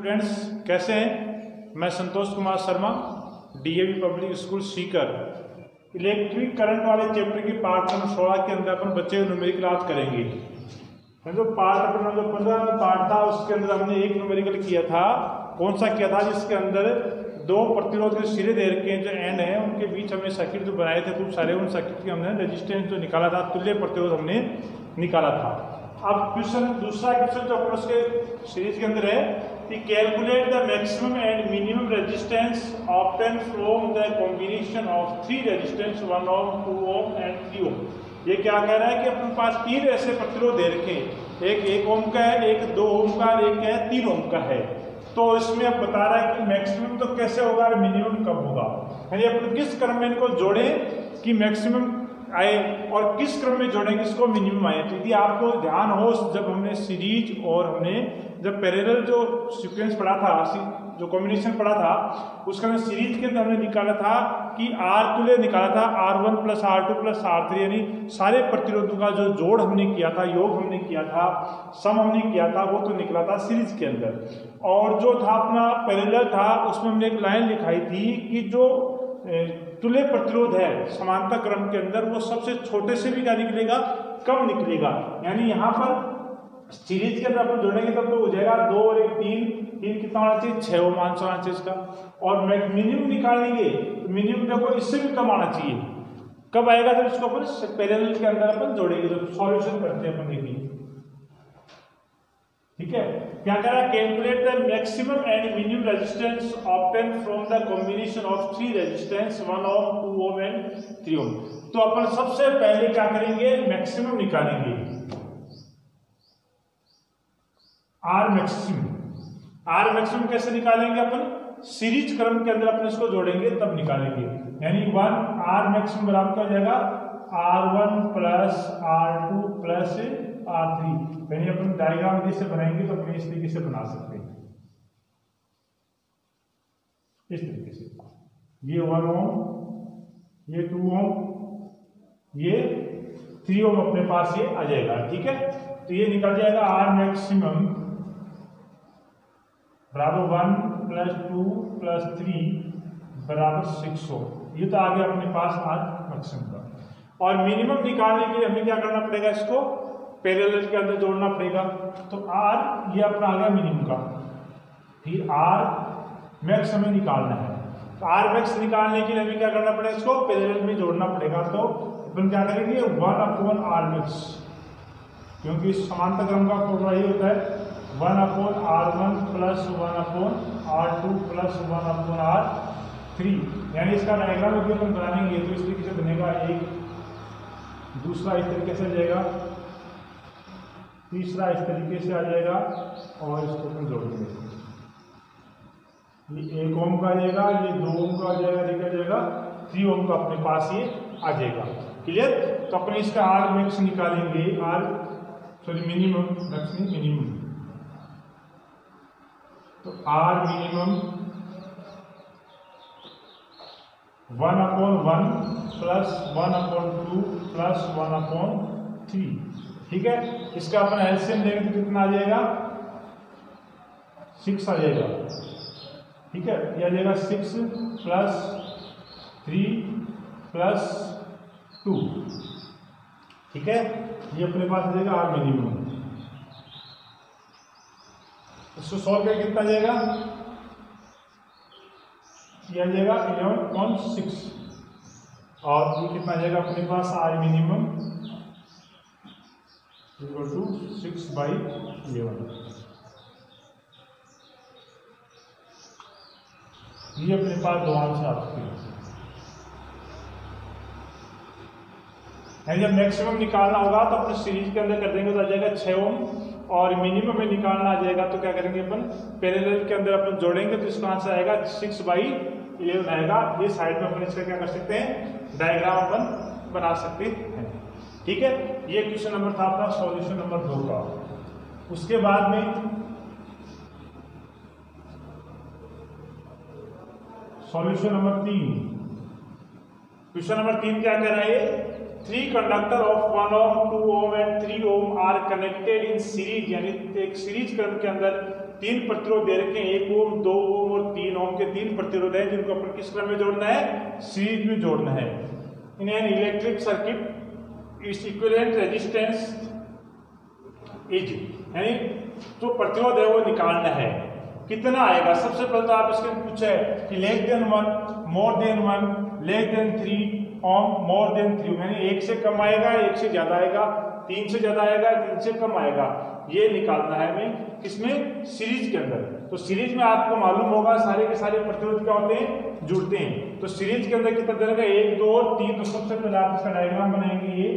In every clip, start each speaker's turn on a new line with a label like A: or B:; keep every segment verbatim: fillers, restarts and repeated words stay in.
A: Students, कैसे हैं? मैं Santosh Kumar Sharma, DAV public school Sikar. Electric current वाले चैप्टर की पार्ट नंबर सोलह के अंदर अपन बच्चे न्यूमेरिकल क्लास करेंगे। जो पार्ट अपन जो पंद्रह पार्ट था उसके अंदर हमने एक न्यूमेरिकल किया था। कौन सा किया था? जिसके अंदर दो प्रतिरोध के सिरे दे रखे हैं जो एन है, उनके बीच हमने सर्किट जो बनाए थे खूब सारे, उन सर्किट की हमने रेजिस्टेंस जो निकाला था, तुल्य प्रतिरोध हमने निकाला था। अब क्वेश्चन दूसरा क्वेश्चन जो अपन उसके सीरीज के अंदर है कि calculate the maximum and minimum resistance obtain from the combination of three resistance one ohm, two ohm and three ohm. ये क्या कह रहा है कि अपने पास तीन ऐसे प्रतिरोध दे रखे हैं, एक एक ओम का है, एक दो ओम का, एक है तीन ओम का है। तो इसमें अब बता रहा है कि मैक्सिमम तो कैसे होगा और मिनिमम कब होगा, यानी अपन किस क्रम में इनको जोड़े कि मैक्सिमम आए और किस क्रम में जोड़ेंगे इसको मिनिमम आए। तो यदि आपको ध्यान हो, जब हमने सीरीज और हमने जब पैरेलल जो सीक्वेंस पढ़ा था, जो कॉम्बिनेशन पढ़ा था, उसका हमने सीरीज के अंदर हमने निकाला था कि आर तुल्य निकाला था R one plus R two plus R three, यानी सारे प्रतिरोधों का जो जोड़ हमने किया था, योग हमने किया था, सम हमने किया था, वो तो निकला था सीरीज के अंदर। और जो था अपना पैरेलल था, उसमें हमने एक लाइन लिखाई थी कि जो तुल्य प्रतिरोध है समांतर क्रम के अंदर, वो सबसे छोटे से भी क्या निकलेगा, कम निकलेगा। यानी यहाँ पर सीरीज के अंदर अपन जोड़ेंगे तब तो हो जाएगा दो और एक तीन, तीन कितना आना चाहिए, छह ओम आंसर आना चाहिए इसका। और मिनिमम निकालेंगे तो मिनिमम देखो इससे भी कम आना चाहिए। कब आएगा? जब इसको अपन पैरेलल के अंदर अपन जोड़ेंगे, जब सॉल्यूशन करते हैं अपन। देखिए ठीक है, क्या कह रहा है? Calculate the maximum and minimum resistance obtain from the combination of three resistance one ohm, two ohm and three ohm. तो अपन सबसे पहले क्या करेंगे, मैक्सिमम निकालेंगे, आर मैक्सिमम। आर मैक्सिमम कैसे निकालेंगे अपन? सीरीज क्रम के अंदर अपन इसको जोड़ेंगे तब निकालेंगे। यानी वन आर मैक्सिमम बराबर क्या हो जाएगा, R one plus R two plus R three. यानी अपन डायग्राम यदि से बनाएंगे तो अपन इस तरीके से बना सकते हैं, इस तरीके से। ये वन ओम, ये टू ओम, ये थ्री ओम अपने पास ये आ जाएगा। ठीक है, तो ये निकल जाएगा आर मैक्सिमम बराबर one plus two plus three बराबर सिक्स ओम। ये तो आ गया अपने पास आर मैक्सिमम का। और मिनिमम निकालने के लिए हमें क्या करना पड़ेगा, इसको पैरेलल के अंदर जोड़ना पड़ेगा। तो आर ये अपना आ गया मिनिमम का, फिर आर मैक्स हमें निकालना है। तो आर मैक्स निकालने के लिए हमें क्या करना पड़ेगा, इसको पैरेलल में जोड़ना पड़ेगा। तो अपन क्या करेंगे, वन अपॉन आर मैक्स, क्योंकि समांतर क्रम का फॉर्मूला ही होता है one upon R one plus one upon R two plus one upon R three. यानी इसका डायग्राम यदि अपन बनाएंगे तो इस तरीके से बनेगा, एक दूसरा इस तरीके से आ जाएगा, तीसरा इस तरीके से आ जाएगा, और इसको अपन जोड़ेंगे। ये एक ओम का आ जाएगा, ये दो ओम का आ जाएगा, देखा जाएगा थ्री ओम का अपने पास ये आ जाएगा। क्लियर? तो अपन इसका आर मैक्स निकालेंगे, आर सॉरी मिनिमम, मैक्स नहीं मिनिमम। तो R minimum one upon one plus one upon two plus one upon three. ठीक है, इसका अपन एलसीएम लेंगे तो कितना आ जाएगा, सिक्स आ जाएगा। ठीक है, यह आ जाएगा six plus three plus two. ठीक है, ये अपने पास आ जाएगा आर मिनिमम। इसको सॉल्व करके कितना आ जाएगा, ये आ जाएगा इलेवन पॉइंट सिक्स, और ये कितना आ जाएगा अपने पास R minimum equal to six by eleven. ये अपने पास दो आंसर आ चुके हैं। जब मैक्सिमम निकालना होगा तो अपने सीरीज के अंदर कर देंगे तो आ जाएगा छः ओम, और मिनिमम में निकालना आ जाएगा तो क्या करेंगे अपन, पैरेलल के अंदर अपन जोड़ेंगे तो इसका आंसर आएगा सिक्स बाई इलेवन आएगा। ये साइड में अपन इसका क्या कर सकते हैं, डायग्राम अपन बना सकते हैं। ठीक है, ये क्वेश्चन नंबर था अपना सॉल्यूशन नंबर दो का। उसके बाद में सॉल्यूशन नंबर तीन। क्वेश्चन नंबर तीन क्या कह रहा है, three conductor of one ohm, two ohm and three ohm R connected in series, यानी एक सीरीज क्रम के अंदर तीन प्रतिरोध दे रखे हैं, एक ओम, दो ओम और तीन ओम के तीन प्रतिरोध है जिनको अपन किस क्रम में जोड़ना है, सीरीज में जोड़ना है। In an electric circuit is equivalent resistance is, यानी जो प्रतिरोध है वो निकालना है, कितना आएगा। सबसे पहले तो आप इसके पूछे कि less than one, more than one, less than three, ohm, more than three, यानी एक से कम आएगा, एक से ज्यादा आएगा, तीन से ज्यादा आएगा, तीन से कम आएगा, ये निकालना है हमें किसमें, सीरीज के अंदर। तो सीरीज में आपको मालूम होगा सारे के सारे प्रतिरोध क्या होते हैं, जुड़ते हैं। तो सीरीज के अंदर कितना दे रखा है, एक, दो और तीन। तो सबसे पहले आप इसका डायग्राम बनाएंगे, ये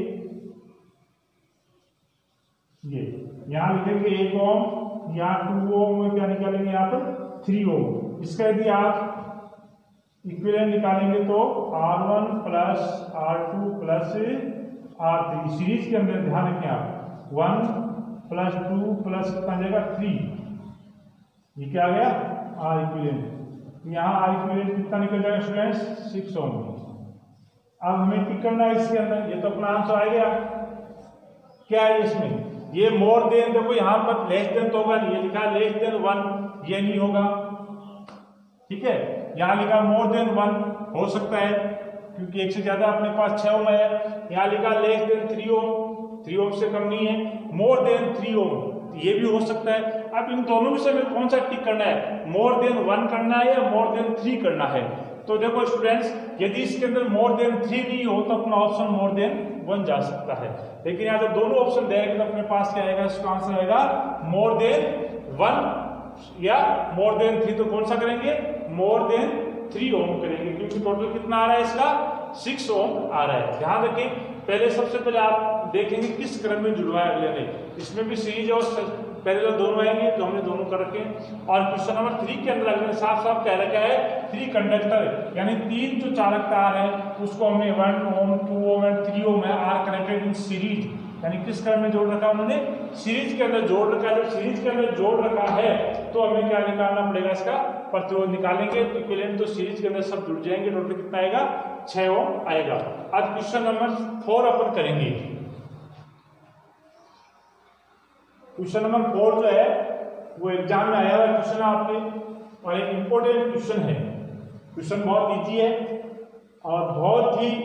A: ये यहाँ लिखेंगे एक ओम, यहाँ टू ओम में क्या निकालेंगे, यहाँ पर थ्री ओम। इसका यदि आप इक्विवेलेंट निकालेंगे तो R one plus R two plus R three. Series के अंदर ध्यान रखें आप, वन प्लस टू प्लस कितना आ जाएगा, थ्री। ये क्या आ गया, आर इक्विवेलेंट। यहाँ आर इक्विवेलेंट कितना निकल जाएगा स्टूडेंट्स, सिक्स ओम। अब हमें टिक करना है इसके अंदर, ये तो अपना आंसर आ गया। क्या है इसमें, ये मोर देन, देखो यहाँ पर लेस देन तो होगा नहीं, ये लिखा लेस देन वन, ये नहीं होगा, ठीक है। यहाँ लिखा मोर देन वन, हो सकता है क्योंकि एक से ज्यादा अपने पास छह ओम है। यहाँ लिखा less than three ohm, three ohm से कम नहीं है। मोर देन थ्री ओम, ये भी हो सकता है। अब इन दोनों में से हमें कौन सा टिक करना है, मोर देन वन करना है या मोर देन थ्री करना है। तो देखो स्टूडेंट्स, यदि इसके अंदर मोर देन थ्री नहीं हो तो अपना ऑप्शन मोर देन वन जा सकता है, लेकिन यहाँ जब दोनों ऑप्शन देंगे तो अपने पास क्या आएगा, इसका आंसर आएगा मोर देन वन या मोर देन थ्री। तो कौन सा करेंगे, मोर देन थ्री ओम करेंगे, क्योंकि टोटल कितना आ रहा है इसका, सिक्स ओम आ रहा है। ध्यान रखें, पहले सबसे पहले आप देखेंगे किस क्रम में जुड़वाया अगले ने, इसमें भी सीरीज और पैरेलल दोनों आएंगे, तो हमने दोनों कर रखे हैं। और क्वेश्चन नंबर थ्री के अंदर अगले साफ साफ कह रखा है थ्री कंडक्टर, यानी तीन जो चालक तार है उसको हमने one ohm, two ohm and three ohm है आर कनेक्टेड इन सीरीज, यानी किस क्रम में जोड़ रखा उन्होंने, सीरीज के अंदर जोड़ रखा है। जब सीरीज के अंदर जोड़ रखा है तो हमें क्या निकालना पड़ेगा, इसका प्रतिरोध निकालेंगे। तो इक्विवेलेंट तो सीरीज के अंदर सब जुड़ जाएंगे, टोटल कितना आएगा, छह ओम आएगा। आज क्वेश्चन नंबर फोर अपन करेंगे। क्वेश्चन नंबर फोर जो है वो एग्जाम में आया हुआ क्वेश्चन है आपके, और एक इंपॉर्टेंट क्वेश्चन है। क्वेश्चन बहुत इजी है और बहुत ही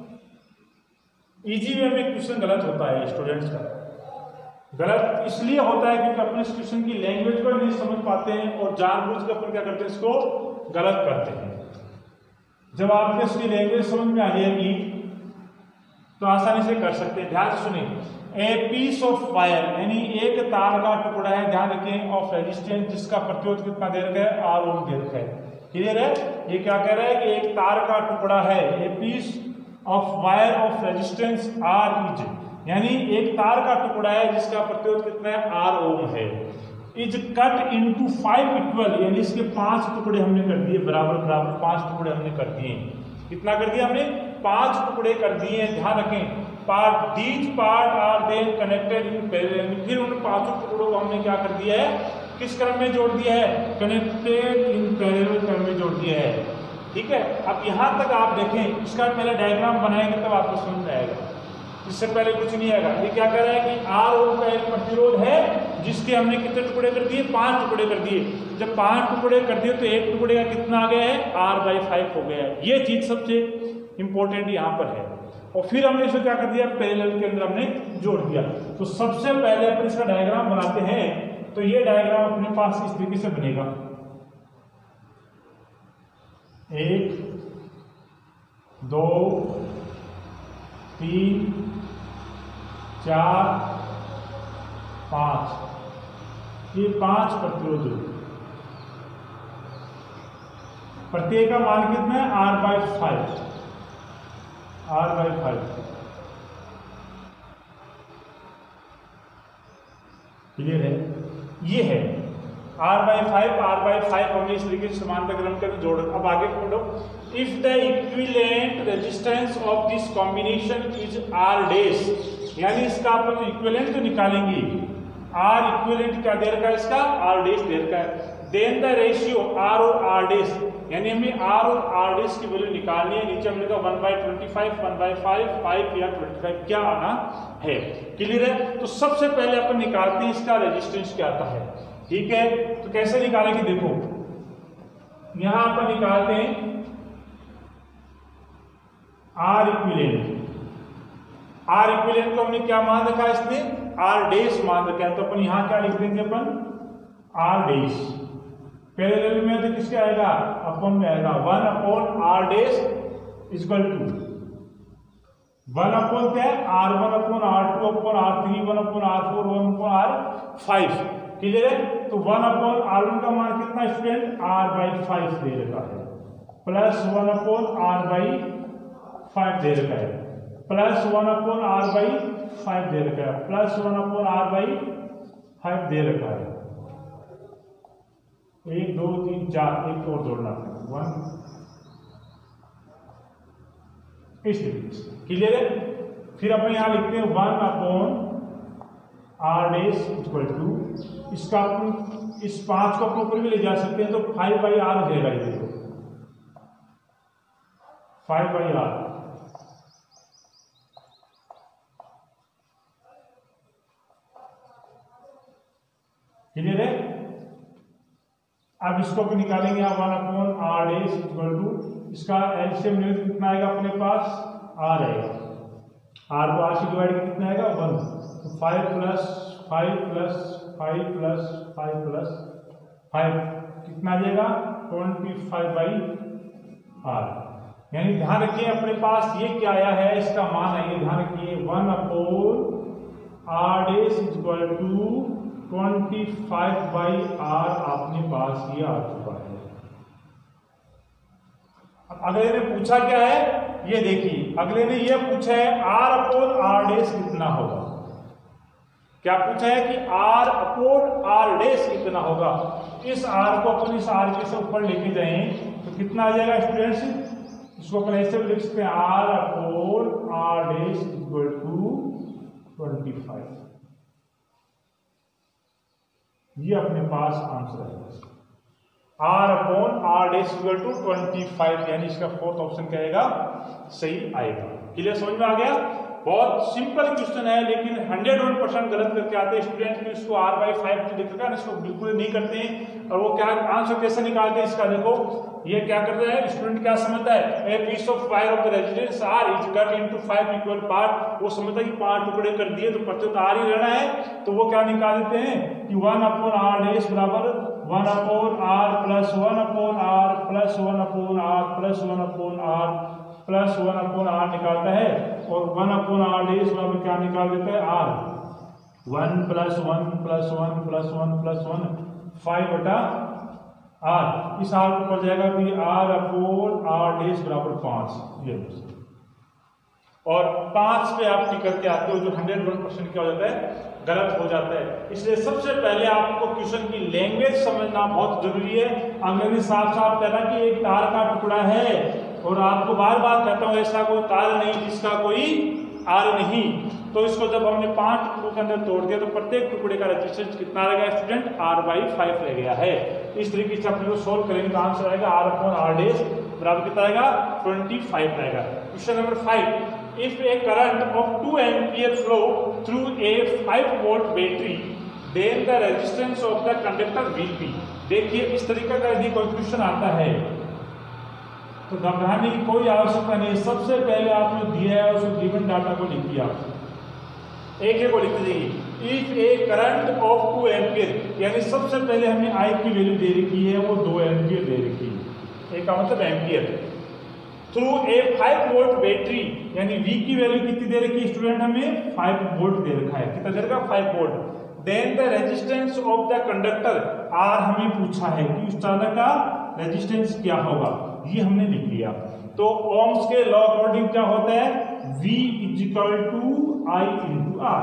A: इजी वे में क्वेश्चन गलत होता है स्टूडेंट्स का। गलत इसलिए होता है क्योंकि अपने इस क्वेश्चन की लैंग्वेज को नहीं समझ पाते हैं और जानबूझ कर अपन क्या करते हैं, इसको गलत करते हैं। जब आपके इसकी लैंग्वेज समझ में आ जाएगी तो आसानी से कर सकते हैं। ध्यान से सुनिए, ए पीस ऑफ वायर, यानी एक तार का टुकड़ा है, ध्यान रखें, ऑफ रेजिस्टेंस, जिसका प्रतिरोध कितना दे रखा है, आर ओम दे रखा है। क्लियर है, ये क्या कह रहा है कि एक तार का टुकड़ा है, a piece of wire of resistance R is, यानी एक तार का टुकड़ा है जिसका प्रतिरोध कितना है, आर ओम है। Is cut into five equal, यानी इसके पांच टुकड़े हमने कर दिए, बराबर बराबर पांच टुकड़े हमने कर दिए। कितना कर दिया हमने, पांच टुकड़े कर दिए। ध्यान रखें, part these part are then connected in parallel, फिर उन पांचों टुकड़ों को हमने क्या कर दिया है, किस क्रम में जोड़ दिया है, कनेक्टेड इन पैरेलल क्रम में जोड़ दिया है। ठीक है, अब यहां तक आप देखें, इसका पहले डायग्राम बनाएंगे तब आपको समझ में आएगा, इससे पहले कुछ नहीं आएगा। ये क्या कह रहा है कि आर ओम का एक प्रतिरोध है जिसके हमने कितने टुकड़े कर दिए, पांच टुकड़े कर दिए। जब पांच टुकड़े कर दिए तो एक टुकड़े का कितना आ गया है, आर बाई फाइव हो गया है। ये चीज सबसे इंपॉर्टेंट यहाँ पर है। और फिर हमने इसे क्या कर दिया, पैरेलल के अंदर हमने जोड़ दिया। तो सबसे पहले अपन इसका डायग्राम बनाते हैं, तो ये डायग्राम अपने पास इस तरीके से बनेगा, एक, दो, तीन, चार, पांच, ये पांच प्रतिरोध, प्रत्येक का मान कितना है, R by five, R by five. Clear है, ये है R by five, R by five हमने इस तरीके से समानता क्रम कर जोड़। अब आगे पढ़ो, if the equivalent resistance of this combination is R dash, यानी इसका अपन इक्विवेलेंट तो निकालेंगे, आर इक्विवेलेंट क्या दे रखा है, इसका आर डैश दे रखा है। देन द रेशियो आर और आर डैश, यानी हमें आर और आर डैश की वैल्यू निकालनी है। नीचे हमने कहा one by twenty five, one by five, five या ट्वेंटी फाइव क्या आना है। क्लियर है, तो सबसे पहले अपन निकालते हैं इसका रेजिस्टेंस क्या आता है। ठीक है, तो कैसे निकालेंगे देखो, यहां पर निकालते हैं आर इक्विवेलेंट। आर इक्विवेलेंट को हमने क्या मान रखा है, इसमें आर डेस मान रखा है, तो अपन यहां क्या लिख देंगे, अपन आर डेस। पैरेलल में तो किसके आएगा, अपन में आएगा one upon R dash equal to one upon क्या है, R one upon R two upon R three one upon R four one upon R five. Clear है, तो वन अपॉन आर वन का मान कितना स्टूडेंट, आर बाई फाइव दे रखा है, plus one upon R by five दे रखा है, plus one upon R by five दे रखा है, plus one upon R by five दे रखा है। एक दो तीन चार, एक और जोड़ना है वन, इस तरीके से। क्लियर है, फिर अपन यहां लिखते हैं one upon R dash equal to, इसका अपन इस पांच को अपन ऊपर भी ले जा सकते हैं, तो फाइव बाई आर हो जाएगा, ये देखो फाइव बाई आर। क्लियर है, अब इसको भी निकालेंगे आप one upon R dash equal to, इसका एलसीएम कितना आएगा अपने पास, आर आएगा, आर को आर से डिवाइड कितना आएगा वन, तो five plus five plus five plus five plus five कितना आ जाएगा, ट्वेंटी फाइव बाई आर। यानी ध्यान रखिए अपने पास ये क्या आया है, इसका मान आइए ध्यान रखिए, one upon R dash equal to twenty five by R अपने पास ये आ चुका है। अब अगले ने पूछा क्या है, ये देखिए अगले ने ये पूछा है आर अपॉन आर डेस कितना होगा। क्या पूछा है कि आर अपॉन आर डेस कितना होगा। इस आर को अपन इस आर के से ऊपर लेके जाएं तो कितना आ जाएगा स्टूडेंट्स, इसको अपन ऐसे लिख सकते हैं R upon R dash equal to twenty five. ये अपने पास आंसर है, R upon R dash equal to twenty five, यानी इसका फोर्थ ऑप्शन क्या आएगा, सही आएगा। क्लियर, समझ में आ गया। बहुत सिंपल क्वेश्चन है, लेकिन हंड्रेड वन परसेंट गलत करके आते हैं स्टूडेंट की, इसको आर बाई फाइव लिख रखा है, इसको बिल्कुल नहीं करते हैं। और वो क्या आंसर कैसे निकालते हैं इसका देखो, ये क्या करता है स्टूडेंट, क्या समझता है, a piece of wire of the resistance R is cut into five equal part. वो समझता है कि पांच टुकड़े कर दिए तो प्रत्युत आर ही रहना है, तो वो क्या निकाल देते हैं कि वन अपॉन आर डेस बराबर one upon R plus one upon R plus one upon R plus one upon R plus one upon R निकालता है, और वन अपॉन आर डेस बराबर क्या निकाल देता है, R one plus one plus one plus one plus one five बटा R. इस आर को पड़ जाएगा कि आर अपॉन आर डेस बराबर पांच, ये और पांच पे आप टिक करके आते हो, जो हंड्रेड वन परसेंट क्या हो जाता है, गलत हो जाता है। इसलिए सबसे पहले आपको क्वेश्चन की लैंग्वेज समझना बहुत जरूरी है। अगले ने साफ साफ कहना कि एक तार का टुकड़ा है, और आपको बार बार कहता हूं ऐसा कोई तार नहीं जिसका कोई आर नहीं। तो इसको जब हमने पांच टुकड़ों के अंदर तोड़ दिया तो प्रत्येक टुकड़े का रेजिस्टेंस कितना रहेगा स्टूडेंट, आर बाई फाइव रह गया है। इस तरीके से अपने को सोल्व करेंगे तो आंसर आएगा आर अपॉन आर डेस बराबर कितना आएगा, ट्वेंटी फाइव आएगा। Question number five, if a current of two ampere flow through a five volt battery then the resistance of the conductor will be। देखिए इस तरीके का यदि कोई क्वेश्चन आता है तो घबराने की कोई आवश्यकता नहीं। सबसे पहले आपने दिया है उस गिवन डाटा को लिखिए, आप एक एक को लिख दीजिए। If a current of two ampere, यानी सबसे पहले हमें आई की वैल्यू दे रखी है, वो दो एम्पियर दे रखी है, एक का मतलब ampere, through a five volt battery, यानी V की वैल्यू कितनी दे रखी है स्टूडेंट, हमें फाइव वोल्ट दे रखा है, कितना दे रखा है, five volt. Then the resistance of the conductor, R हमें पूछा है कि उस तार का रेजिस्टेंस क्या होगा, ये हमने लिख लिया। तो ओम्स के लॉ अकॉर्डिंग क्या होता है, V is equal to I into R,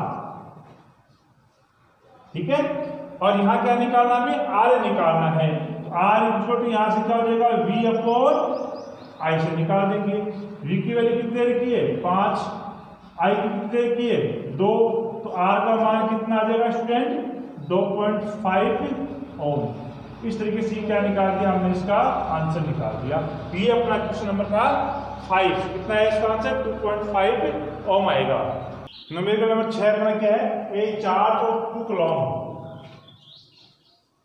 A: ठीक है। और यहाँ क्या निकालना, हमें आर निकालना है, तो आर इक्वल टू यहाँ से क्या हो जाएगा, V अपॉन आई से निकाल देंगे। V की वैल्यू कितने रखी है, पांच, आई की कितने रखी है, दो, तो आर का मान कितना आ जाएगा स्टूडेंट, दो पॉइंट फाइव ओम। इस तरीके से क्या निकाल दिया हमने, इसका आंसर निकाल दिया। ये अपना क्वेश्चन नंबर था फाइव, कितना है इसका answer, two point five ohm आएगा। नंबर नंबर छह अपना क्या है, a charge of two coulomb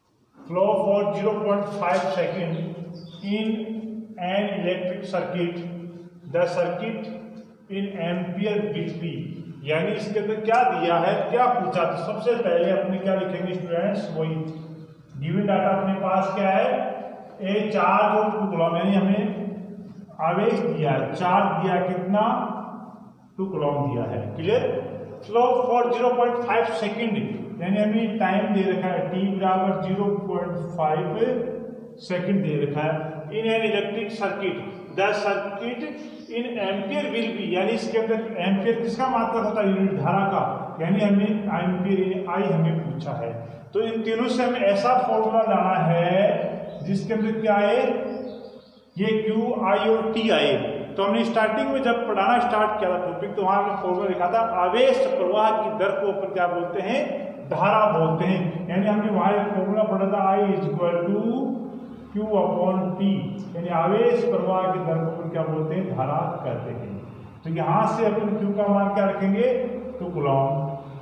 A: flow for zero point five second in an electric circuit, the circuit in ampere will be. यानी इसके अंदर क्या दिया है, क्या पूछा, तो सबसे पहले अपने क्या लिखेंगे स्टूडेंट्स, वही गिवन डाटा अपने पास क्या है, ए चार्ज और टू कूलम, यानी हमें आवेश दिया है, चार्ज दिया कितना, टू कूलम दिया है, clear. Flow for zero point five second, यानी हमें टाइम दे रखा है टी बराबर ज़ीरो पॉइंट फाइव सेकेंड दे रखा है। In an electric circuit, the circuit in ampere will be, यानी इसके अंदर एम्पियर किसका मात्रक होता है, यूनिट धारा का, यानी हमें एम्पियर आई हमें पूछा है। तो इन तीनों से हमें ऐसा फॉर्मूला लाना है जिसके अंदर क्या आए, ये क्यू आई और टी आए। तो हमने स्टार्टिंग में जब पढ़ाना स्टार्ट किया था टॉपिक, तो वहां हमने फॉर्मूला लिखा था, आवेश प्रवाह की दर को अपन क्या बोलते हैं, धारा बोलते हैं। यानी हमने वहां एक फॉर्मूला पढ़ा था, I is equal to Q upon T, यानी आवेश प्रवाह की दर को अपन क्या बोलते हैं, धारा कहते हैं। तो यहां से अपन क्यू का मान क्या रखेंगे, टू कूलम,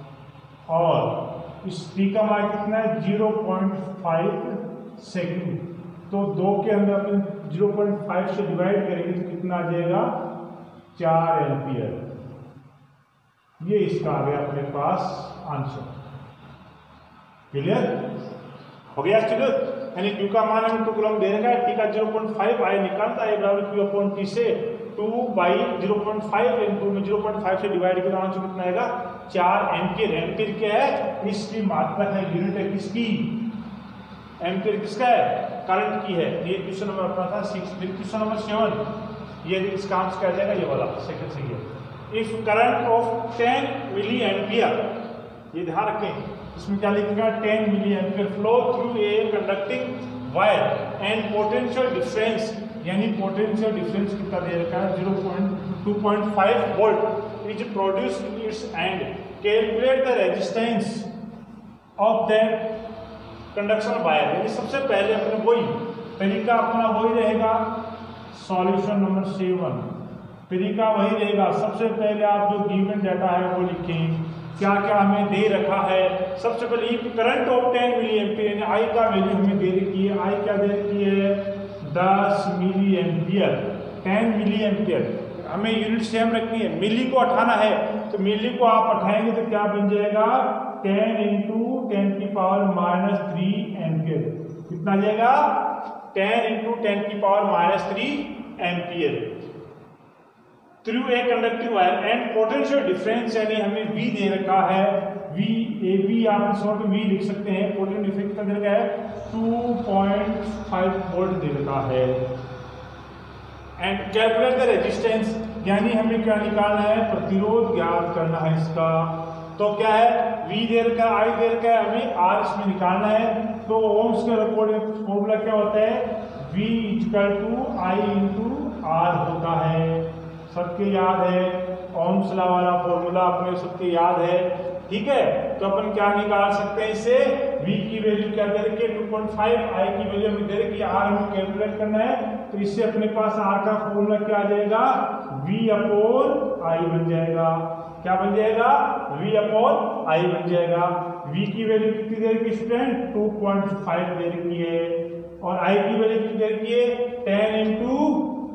A: और इस टी का मान कितना है, ज़ीरो पॉइंट फाइव सेकेंड। तो दो के अंदर अपन ज़ीरो पॉइंट फाइव से डिवाइड करेंगे तो कितना आ जाएगा, चार एम्पियर। ये इसका आ गया अपने पास आंसर, क्लियर हो गया स्टूडेंट। यानी क्यू का मान हमें टू कूलम दे रखा है, टी का ज़ीरो पॉइंट फाइव आई निकालता है बराबर क्यू अपॉन टी से two by zero point five into में ज़ीरो पॉइंट फाइव से डिवाइड किया, आंसर कितना आएगा, चार एम्पियर। एम्पियर क्या है, इसकी मात्रक है, यूनिट है किसकी, एम्पियर किसका है, करंट की है। ये क्वेश्चन नंबर अपना था सिक्स। फिर क्वेश्चन नंबर सेवन, ये इसका आंसर क्या जाएगा, ये वाला सेकंड से ये, if current of ten milli ampere, ये ध्यान रखें, इसमें क्या लिखेगा, ten milli ampere flow through a conducting wire and potential difference, यानी पोटेंशियल डिफरेंस कितना दे रखा है, zero point two point five volt is produce in its end, calculate the resistance of that conduction wire. यानी सबसे पहले अपने वही तरीका अपना वही रहेगा, सॉल्यूशन नंबर सेवन, तरीका वही रहेगा। सबसे पहले आप जो गिवन डाटा है वो लिखें, क्या क्या हमें दे रखा है। सबसे पहले ये current of ten milli ampere, I का वैल्यू हमें दे रखी है, आई क्या दे रखी है, दस milli ampere, ten milli ampere. हमें यूनिट सेम रखनी है, मिली को उठाना है, तो मिली को आप उठाएंगे तो क्या बन जाएगा, टेन इंटू टेन की पावर माइनस थ्री एम्पियर। कितना जाएगा, टेन इंटू टेन की power minus three ampere through a conducting wire and potential difference, यानी हमें V दे रखा है, V ए बी आप शॉर्ट में V लिख सकते हैं। पोटेंशियल डिफरेंस कितना दे रखा है, टू पॉइंट फाइव वोल्ट दे रखा है। एंड कैलकुलेट द रेजिस्टेंस, यानी हमें क्या निकालना है, प्रतिरोध ज्ञात करना है इसका। तो क्या है, V दे रखा है, I दे रखा है, हमें R इसमें निकालना है। तो ओम्स के अकॉर्डिंग फॉर्मूला क्या होता है, V equal to I into R होता है, सबके याद है, ओम्स लॉ वाला फॉर्मूला अपने सबके याद है, ठीक है। तो अपन क्या निकाल सकते हैं इससे, V की वैल्यू क्या दे रखी है, टू पॉइंट फाइव, I की वैल्यू हमें दे रखी है, R हमें कैलकुलेट करना है। तो इससे अपने पास R का फॉर्मूला क्या आ जाएगा, V अपॉन I बन जाएगा। क्या बन जाएगा, V अपॉन I बन जाएगा। V की वैल्यू कितनी दे रखी है स्टूडेंट, टू पॉइंट फाइव दे रखी है, और I की वैल्यू कितनी दे रखी है, टेन इंटू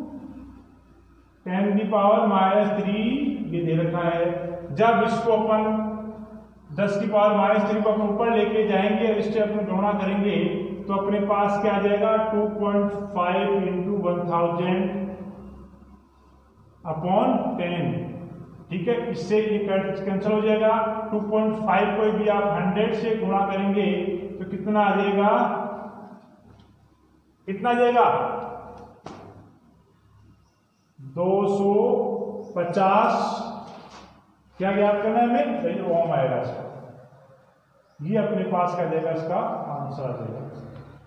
A: टेन की पावर माइनस थ्री ये दे रखा है। जब इसको अपन दस की पावर माइनस थ्री को अपन ऊपर लेके जाएंगे और इससे अपन गुणा करेंगे तो अपने पास क्या आ जाएगा, two point five into one thousand upon ten, ठीक है। इससे ये कैंसिल हो जाएगा। टू पॉइंट फाइव को भी आप हंड्रेड से गुणा करेंगे तो कितना आ जाएगा, कितना आ जाएगा, दो सौ पचास। क्या ज्ञात करना है हमें, सही ओम आएगा इसका, ये अपने पास क्या जाएगा, इसका आंसर आ जाएगा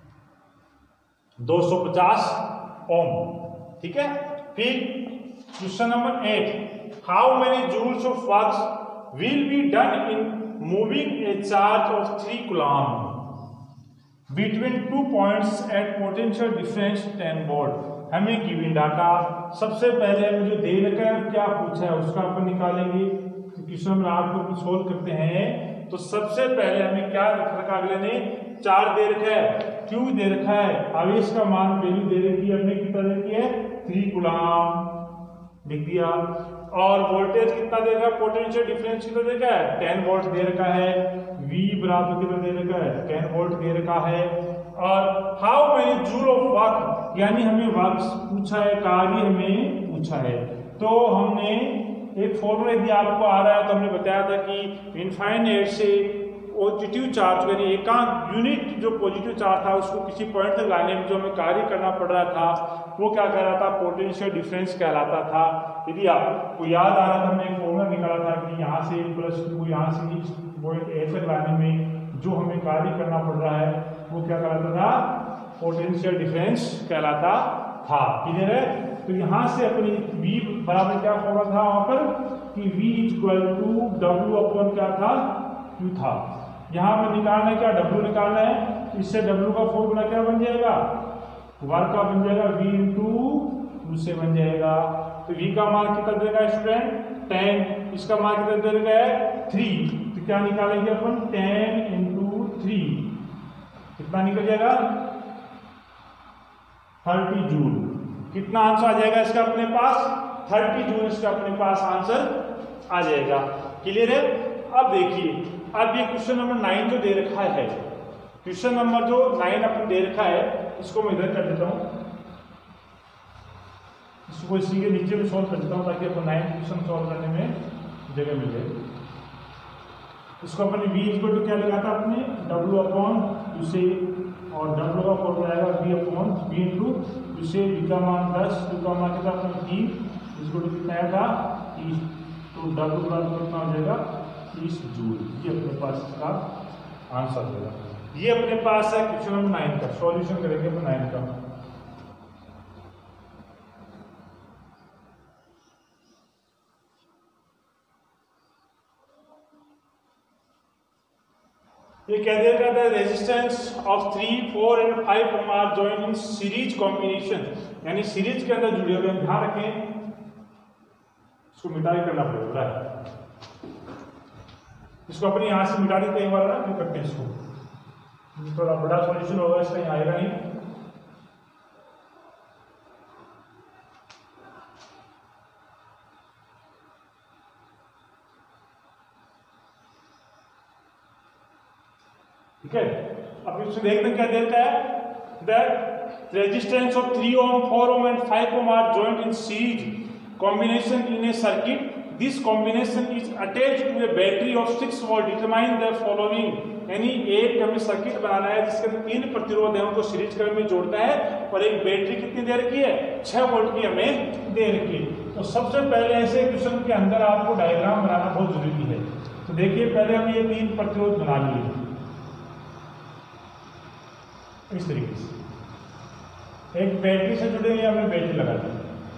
A: दो सौ पचास ओम, ठीक है। फिर question number eight, how many joules of work will be done in moving a charge of three coulomb between two points at potential difference ten volt. हमें गिवन डाटा, सबसे पहले हमें जो दे रखा है क्या पूछा है उसका अपन निकालेंगे। तो क्वेश्चन नंबर आठ को सोल्व करते हैं। तो सबसे पहले हमें क्या रखा अगले ने, चार्ज दे रखा है, क्यू दे रखा है, आवेश का मान वैल्यू दे रखी है हमने, कितना दे रखी है, थ्री कूलम लिख दिया। और वोल्टेज कितना दे रखा है, पोटेंशियल डिफरेंस कितना दे रखा है, टेन वोल्ट दे रखा है, V बराबर कितना दे रखा है, टेन वोल्ट दे रखा है। और how many joule of work, यानी हमें वर्क पूछा है, कार्य हमें पूछा है। तो हमने एक फॉर्मूला यदि आपको आ रहा है तो हमने बताया था कि इनफाइनाइट से पॉजिटिव चार्ज यानी एकांक यूनिट जो पॉजिटिव चार्ज था उसको किसी पॉइंट तक लाने में जो हमें कार्य करना पड़ रहा था वो क्या कहलाता, पोटेंशियल डिफरेंस कहलाता था। यदि आपको याद आ रहा था, हमने एक फॉर्मूला निकाला था कि यहाँ से प्लस टू यहाँ से पॉइंट ए तक लाने में जो हमें कार्य करना पड़ रहा है वो क्या कहलाता था, पोटेंशियल डिफरेंस कहलाता था। क्लियर है? तो यहाँ से अपनी V बराबर क्या फॉर्मूला था वहां पर कि V equal to W upon क्या था, Q था। यहाँ पर निकालना है क्या, W निकालना है, इससे W का फॉर्मूला क्या बन जाएगा, वर्क का बन जाएगा V इंटू टू से बन जाएगा। तो V का मान कितना देगा स्टूडेंट, टेन, इसका मान कितना दे रखा है, थ्री। तो क्या निकालेंगे अपन, टेन इंटू थ्री कितना निकल जाएगा, थर्टी जूल। कितना आंसर आ जाएगा इसका अपने पास, थर्टी जूल इसका अपने पास आंसर आ जाएगा। क्लियर है? अब देखिए, अब ये क्वेश्चन नंबर नाइन जो दे रखा है, क्वेश्चन नंबर जो नाइन अपन दे रखा है इसको मैं इधर कर देता हूं, इसको इसी के नीचे में सॉल्व कर देता हूं ताकि अपन नाइन क्वेश्चन सॉल्व करने में जगह मिल जाए। इसको अपने v इक्वल टू क्या लिखा था आपने, w अपॉन उसे, और w का फॉर्मूला आएगा v अपॉन v इंटू उसे, v का मान दस, u का मान कितना अपने तीन, इसको कितना आया था तीस, तो w का कितना हो जाएगा तीस जूल। ये अपने पास इसका आंसर होगा। ये अपने पास है क्वेश्चन नंबर नाइन का। सॉल्यूशन करेंगे अपने नाइन का। ये कह देगा the resistance of three four and five ohm are joint in series combination, यानी सीरीज के अंदर जुड़े हुए। ध्यान रखें, इसको मिटा करना पड़ेगा, इसको अपने यहां से मिटा देते हैं एक बार ना, जो करते हैं इसको, थोड़ा बड़ा सॉल्यूशन होगा, इसका यहाँ आएगा नहीं। ठीक है, अब इसमें देखते क्या देता है, the resistance of three ohm four ohm and five ohm are joint in series combination in a circuit, this combination is attached to a battery of six volt, determine the following. यानी एक हमें circuit बनाना है जिसके अंदर तीन प्रतिरोध है, उनको सीरीज क्रम में जोड़ना है, और एक बैटरी कितनी दे रखी है, छह वोल्ट की हमें दे रखी है। तो सबसे पहले ऐसे क्वेश्चन के अंदर आपको डायग्राम बनाना बहुत जरूरी है। तो देखिए, पहले हम ये तीन प्रतिरोध बना लिए इस तरीके से, एक बैटरी से जुड़े हुए हमने बैटरी लगा दी,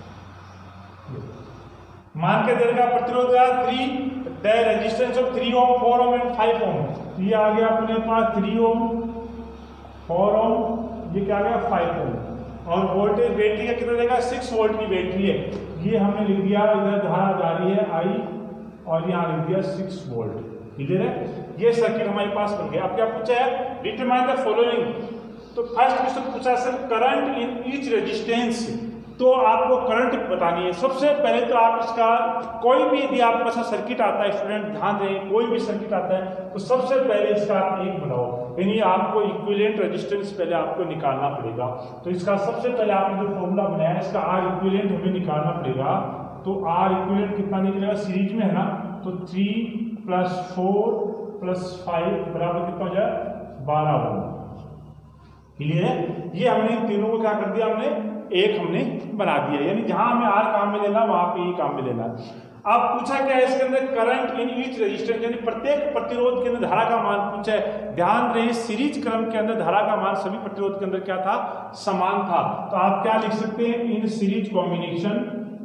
A: मान के देगा प्रतिरोध three, the resistance of three ohm four ohm and five ohm. ये आ गया अपने पास थ्री ओम फोर ओम, ये क्या आ गया फाइव ओम, और वोल्टेज बैटरी का कितना देगा, सिक्स वोल्ट की बैटरी है। ये हमने लिख दिया, इधर धारा जा रही है आई, और यहाँ लिख दिया सिक्स वोल्ट। क्लियर है? ये सर्किट हमारे पास बन गया। अब क्या पूछा है, डिटरमाइन द फॉलोइंग। तो फर्स्ट क्वेश्चन पूछा sir current in each resistance, तो आपको करंट बतानी है। सबसे पहले तो आप इसका कोई भी यदि आपके पास सर्किट आता है, स्टूडेंट ध्यान दें, कोई भी सर्किट आता है तो सबसे पहले इसका आप एक बनाओ, यानी आपको इक्विवेलेंट रेजिस्टेंस पहले आपको निकालना पड़ेगा। तो इसका सबसे पहले आपने जो फॉर्मूला बनाया है, इसका आर इक्विवेलेंट हमें निकालना पड़ेगा। तो आर इक्विवेलेंट कितना निकलेगा, सीरीज में है ना, तो three plus four plus five बराबर कितना हो जाए, बारह ओम। क्लियर है? ये हमने तीनों को क्या कर दिया, हमने एक हमने बना दिया, यानी जहां हमें आर काम में लेना वहां पे ही काम में लेना। अब पूछा क्या है इसके अंदर, करंट इन ईच रेजिस्टेंस, यानी प्रत्येक प्रतिरोध के अंदर धारा का मान पूछा है। ध्यान रहे, सीरीज क्रम के अंदर धारा का मान सभी प्रतिरोध के अंदर क्या था, समान था। तो आप क्या लिख सकते हैं, in series combination,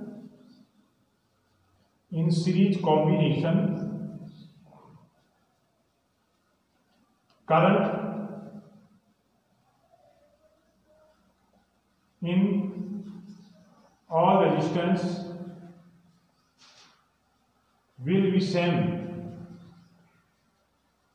A: in series combination current in all resistance will be same,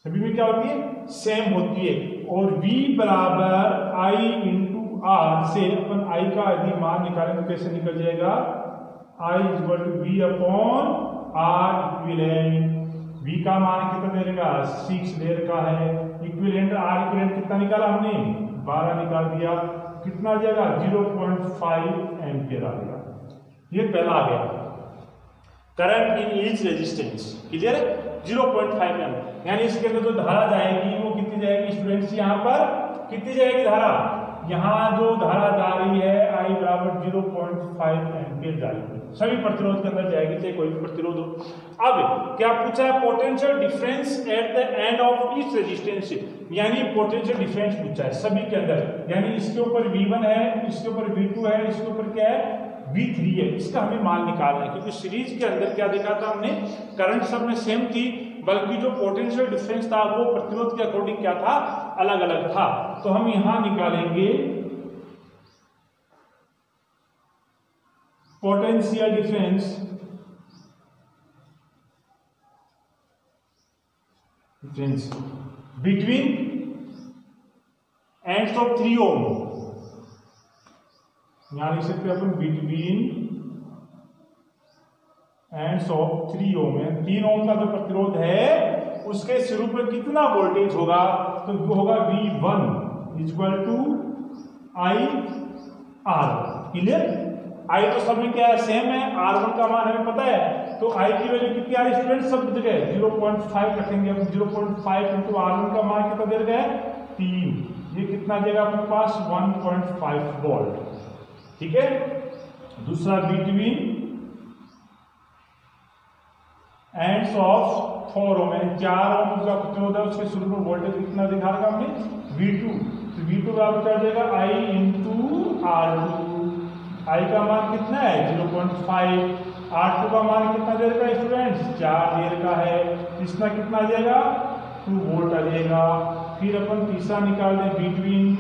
A: सभी में क्या होती है, सेम होती है। और V बराबर I इंटू आर से अपन I का यदि मान निकालें तो कैसे निकल जाएगा, I equal to V upon R equivalent. V का मान कितना दे रखा, सिक्स दे रखा है, इक्विवेलेंट आर इक्विवेलेंट कितना निकाला हमने, बारह निकाल दिया, कितना आ जाएगा ज़ीरो पॉइंट फाइव एम्पियर आ गया। ये पहला आ गया current in each resistance, clear है, ज़ीरो पॉइंट फाइव एम्पियर। यानी इसके अंदर जो धारा जाएगी वो कितनी जाएगी स्टूडेंट्स, यहाँ पर कितनी जाएगी धारा, यहाँ जो धारा जा रही है I बराबर ज़ीरो पॉइंट फाइव एम्पियर जाएगी, सभी प्रतिरोध के अंदर जाएगी, चाहे कोई भी प्रतिरोध हो। अब क्या पूछा है, potential difference at the end of each resistance, यानी पोटेंशियल डिफरेंस पूछा है सभी के अंदर, यानी इसके ऊपर V वन है, इसके ऊपर V टू है, इसके ऊपर क्या है V थ्री है, इसका हमें मान निकालना है। क्योंकि सीरीज के अंदर क्या देखा था हमने, करंट सब में सेम थी, बल्कि जो पोटेंशियल डिफरेंस था वो प्रतिरोध के अकॉर्डिंग क्या था, अलग अलग था। तो हम यहां निकालेंगे potential difference difference between ends of three ohm, यहां लिख सकते हैं अपन between ends of three ohm, तीन ओम का जो प्रतिरोध है उसके सिरों पर कितना वोल्टेज होगा, तो वो होगा V one equal to I R, clear. I तो सब में क्या है, सेम है, आर वन का मान हमें पता है, तो आई की वैल्यू कितनी आ रही है स्टूडेंट, सब जगह ज़ीरो पॉइंट फाइव रखेंगे, अब zero point five into R one का मान कितना दे रखा है, तीन, ये कितना देगा अपने पास वन पॉइंट फाइव वोल्ट, ठीक है। दूसरा between ends of four ohm, चार ओम का प्रतिरोध है, उसके शुरू में वोल्टेज कितना दिखा रखा हमने वी टू, तो वी टू बराबर क्या जाएगा I into R two, I का मान कितना है zero point five, R two का मान कितना दे रखा है स्टूडेंट्स, चार दे रखा है, इसमें कितना आ जाएगा टू वोल्ट आ जाएगा। फिर अपन तीसरा निकाल दें बिटवीन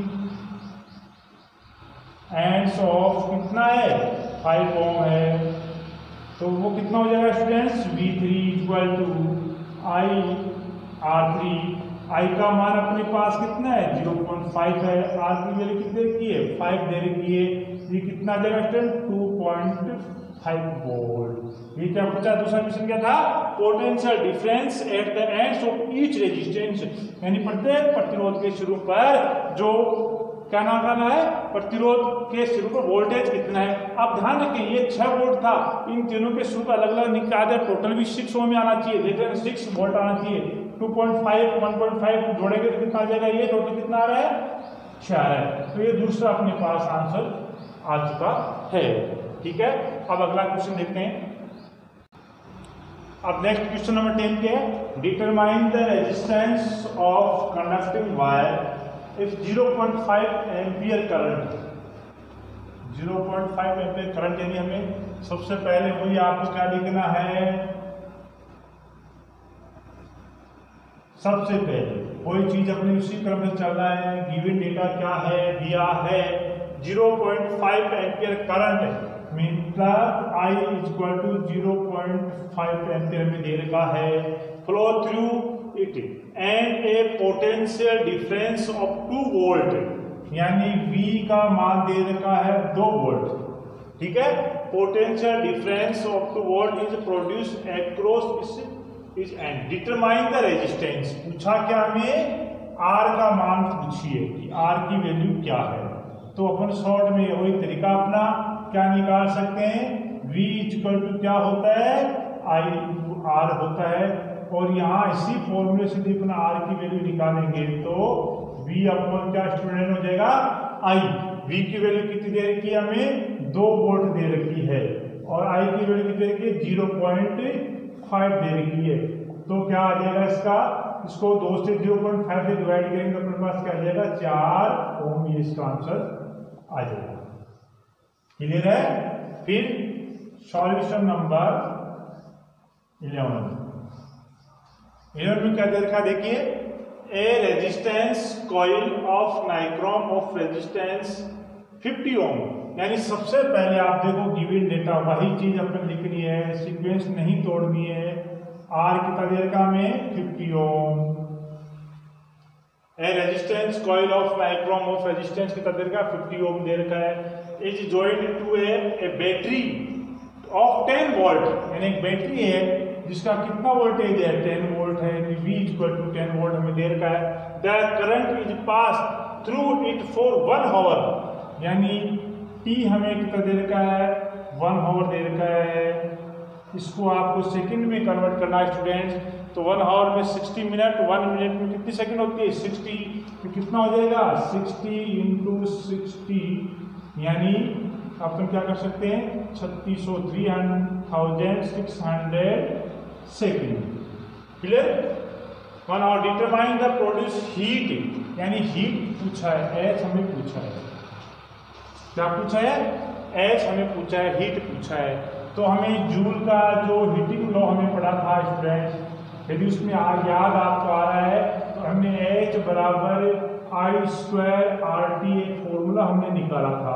A: एंड्स ऑफ कितना है फाइव ओम है, तो वो कितना हो जाएगा students V three equal to I R three, I का मान अपने पास कितना है ज़ीरो पॉइंट फाइव है, आर की वैल्यू कितने की है फाइव दे रखी है, ये कितना देगा student two point five volt. ये क्या पूछा, दूसरा क्वेश्चन क्या था, potential difference at the ends of each resistance, यानी प्रत्येक प्रतिरोध के सिरों पर जो क्या नाम करना है, प्रतिरोध के सिरों पर वोल्टेज कितना है। अब ध्यान रखें ये छह वोल्ट था, इन तीनों के सिरों पर अलग अलग निकाल दिया, टोटल भी सिक्स ओम में आना चाहिए, देखते हैं सिक्स वोल्ट आना चाहिए, two point five one point five जोड़ेंगे तो कितना आ जाएगा, ये टोटल कितना आ रहा है छह आ रहा है, तो ये दूसरा अपने पास आंसर आ चुका है, ठीक है। अब अगला क्वेश्चन देखते हैं। अब नेक्स्ट क्वेश्चन नंबर टेन के है, determine the resistance of conducting wire if zero point five ampere current, zero point five ampere current, यानी हमें सबसे पहले वही आपको क्या लिखना है, सबसे पहले कोई चीज अपने उसी क्रम में चलना है, गिवन डेटा क्या है, दिया है zero point five ampere current, मतलब I equal to zero point five ampere में दे रखा है, flow through it and a potential difference of two volt, यानी V का मान दे रखा है दो वोल्ट, ठीक है। Potential difference of two volt is produce across its end, determine the resistance, पूछा क्या हमें, R का मान पूछिए कि R की वैल्यू क्या है, तो अपन शॉर्ट में वही तरीका अपना क्या निकाल सकते हैं, V इक्वल टू क्या होता है I इंटू आर होता है, और यहाँ इसी फॉर्मूले से अपना R की वैल्यू निकालेंगे तो V अपॉन क्या स्टूडेंट हो जाएगा I, V की वैल्यू कितनी दे रखी है हमें दो वोल्ट दे रखी है, और I की वैल्यू कितनी दे रखी है ज़ीरो पॉइंट फाइव दे रखी है, तो क्या आ जाएगा इसका, इसको दो से ज़ीरो पॉइंट फाइव से डिवाइड करेंगे तो अपने पास क्या आ जाएगा चार ओम, ये इसका आंसर आ जाएगा, क्लियर है। फिर सॉल्यूशन नंबर इलेवन, इलेवन में क्या दे रखा देखिए, a resistance coil of nichrome of resistance fifty ohm, यानी सबसे पहले आप देखो गिवन डेटा वही चीज अपन लिखनी है, सीक्वेंस नहीं तोड़नी है। आर कितना दे रखा हमें fifty ohm, a resistance coil of nichrome of resistance कितना दे रखा है, फिफ्टी ओम दे रखा है। Is joined to a a battery of ten volt, यानी एक बैटरी है जिसका कितना वोल्टेज है, टेन वोल्ट है, V equal to ten volt हमें दे रखा है। The current is pass through it for one hour, यानी T हमें कितना दे रखा है, वन आवर दे रखा है। इसको आपको सेकंड में कन्वर्ट करना है स्टूडेंट्स, तो वन आवर में सिक्सटी मिनट, वन मिनट में कितनी सेकंड होती है, सिक्सटी, तो कितना हो जाएगा, सिक्सटी इंटू सिक्सटी, यानी अपन क्या कर सकते हैं, छत्तीस सौ three thousand six hundred second. Clear. One hour determine the produce heat, यानी हीट पूछा है, एच हमें पूछा है, क्या पूछा है, एच हमें पूछा है, हीट पूछा है। तो हमें जूल का जो हीटिंग लॉ हमें पढ़ा था स्टूडेंट्स, यदि उसमें याद आपको आ रहा है, तो हमने एच बराबर आई स्क्वायर आर टी एक फॉर्मूला हमने निकाला था,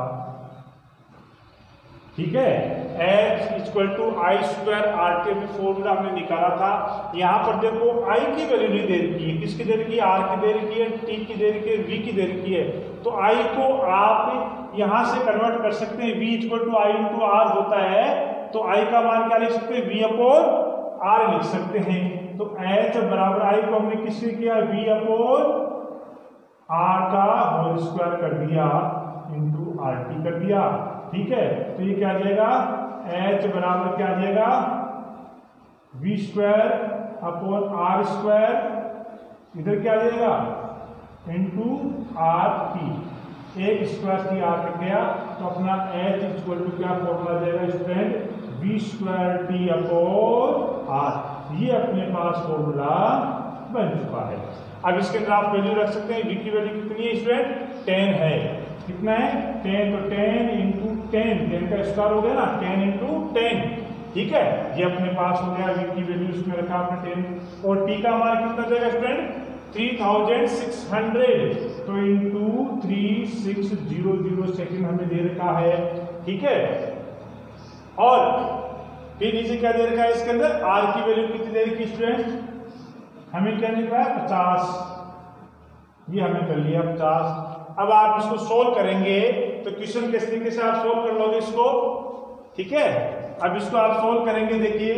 A: ठीक है। H equal to I square R T भी फॉर्मूला हमने निकाला था। यहाँ पर देखो I की वैल्यू नहीं दे रखी है, किसकी दे रखी है, R की दे रखी है, T की दे रखी है, V की दे रखी है। तो I को आप यहाँ से कन्वर्ट कर सकते हैं, V equal to I into R होता है, तो I का मान क्या लिख सकते हैं, V अपॉन आर लिख सकते हैं। तो H बराबर I को हमने किससे किया, V अपॉन आर का होल स्क्वायर कर दिया इंटू आर टी कर दिया, ठीक है। तो ये क्या आ जाएगा, H बराबर क्या आ जाएगा, V square upon R square, इधर क्या आ जाएगा, इंटू आर टी, एक स्क्वायर की आर कट गया, तो अपना H इक्वल टू क्या फॉर्मूला जाएगा student, V square T upon R. ये अपने पास फॉर्मूला बन चुका है। अब इसके अंदर आप वैल्यू रख सकते हैं, V की वैल्यू कितनी है स्टूडेंट, टेन है, कितना है, टेन, तो टेन इंटू टेन, टेन का स्क्वायर हो गया ना, टेन इंटू टेन, ठीक है। ये अपने पास हो गया, V की वैल्यू इसमें रखा आपने टेन, और T का मान कितना जाएगा student, three thousand six hundred, तो into three six zero zero second हमें दे रखा है, ठीक है। और फिर नीचे क्या दे रखा है इसके अंदर, R की वैल्यू कितनी दे रखी स्टूडेंट, हमें क्या दे रहा है, पचास, ये हमने कर लिया पचास। अब आप इसको सोल्व करेंगे तो क्वेश्चन किस तरीके से आप सोल्व कर लोगे इसको, ठीक है। अब इसको आप सोल्व करेंगे, देखिए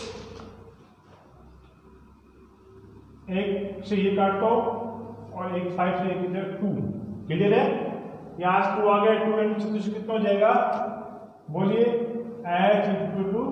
A: एक से ये काटो और एक फाइव से एक इधर टू, क्लियर है। यहां से टू आ गया, टू इंटू छत्तीस कितना हो जाएगा, बोलिए, एच इक्वल टू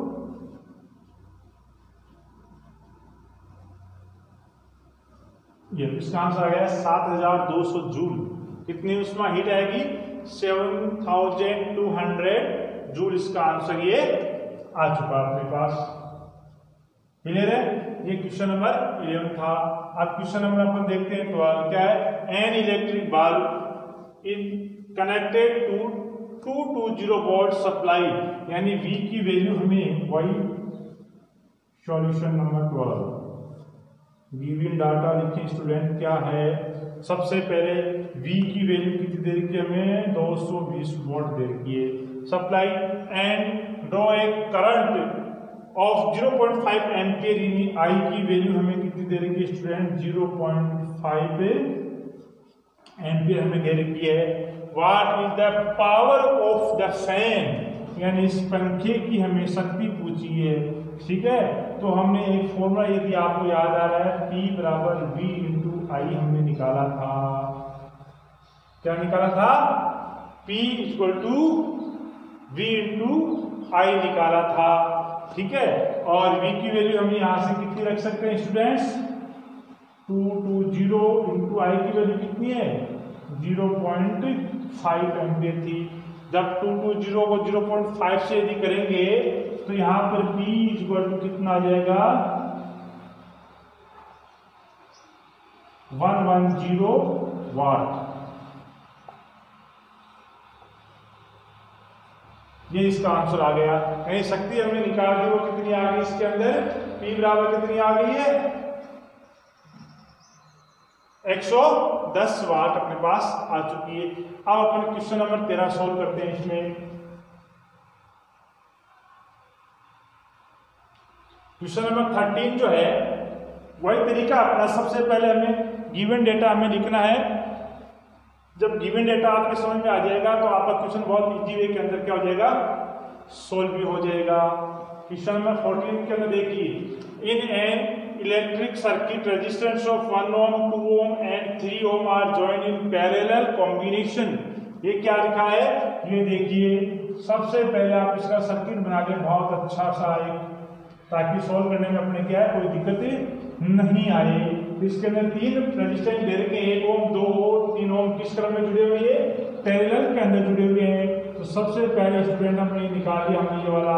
A: ये इसका आंसर आ गया सात हजार दो सौ जूल। कितनी उसमें हीट आएगी, seven thousand two hundred joule, इसका आंसर ये आ चुका अपने पास, क्लियर है। ये क्वेश्चन नंबर इलेवन था। अब क्वेश्चन नंबर अपन देखते हैं ट्वेल्व, क्या है, an electric bulb in connected to two two zero volt supply, यानी V की वैल्यू हमें वही solution number twelve, given data लिखें स्टूडेंट, क्या है, सबसे पहले V की वैल्यू कितनी दे रखी है हमें, दो सौ बीस वोल्ट दे रखी है, supply and draw a current of zero point five ampere इन I की वैल्यू हमें कितनी दे रखी है student, zero point five ampere हमें दे रखी है। What is the power of the fan, यानी इस पंखे की हमें शक्ति पूछी है, ठीक है। तो हमने एक फॉर्मूला, यदि आपको याद आ रहा है, P बराबर V इंटू आई हमने निकाला था, क्या निकाला था, P equal to V into I निकाला था, ठीक है। और V की वैल्यू हम यहां से कितनी रख सकते हैं students, two two zero into I की वैल्यू कितनी है, ज़ीरो पॉइंट फाइव एम्पियर थी। जब टू टू जीरो को ज़ीरो पॉइंट फाइव से यदि करेंगे तो यहां पर P इक्वल टू कितना आ जाएगा, वन वन जीरो वाट। ये इसका आंसर आ गया, यानी शक्ति हमने निकाल दी, वो कितनी आ गई इसके अंदर, P बराबर कितनी आ गई है, एक सौ दस वाट अपने पास आ चुकी है। अब अपन क्वेश्चन नंबर तेरह सोल्व करते हैं। इसमें क्वेश्चन नंबर थर्टीन जो है वही तरीका अपना, सबसे पहले हमें गिवन डेटा हमें लिखना है। जब गिवन डेटा आपके समझ में आ जाएगा तो आपका क्वेश्चन बहुत इजी वे के अंदर क्या हो जाएगा, सोल्व भी हो जाएगा। क्वेश्चन नंबर फोर्टीन के अंदर देखिए, in an electric circuit resistance of one ohm, two ohm and three ohm are joined in parallel combination. ये क्या लिखा है, ये देखिए सबसे पहले आप इसका सर्किट बना के बहुत अच्छा सा एक, ताकि सोल्व करने में अपने क्या है कोई दिक्कत नहीं आए। तो इसके अंदर तीन रेजिस्टेंस दे रखे हैं, एक ओम, दो ओम, तीन ओम, किस क्रम में जुड़े हुए हैं, पैरेलल के अंदर जुड़े हुए हैं। तो सबसे पहले स्टूडेंट हमने निकाल लिया, हमने ये वाला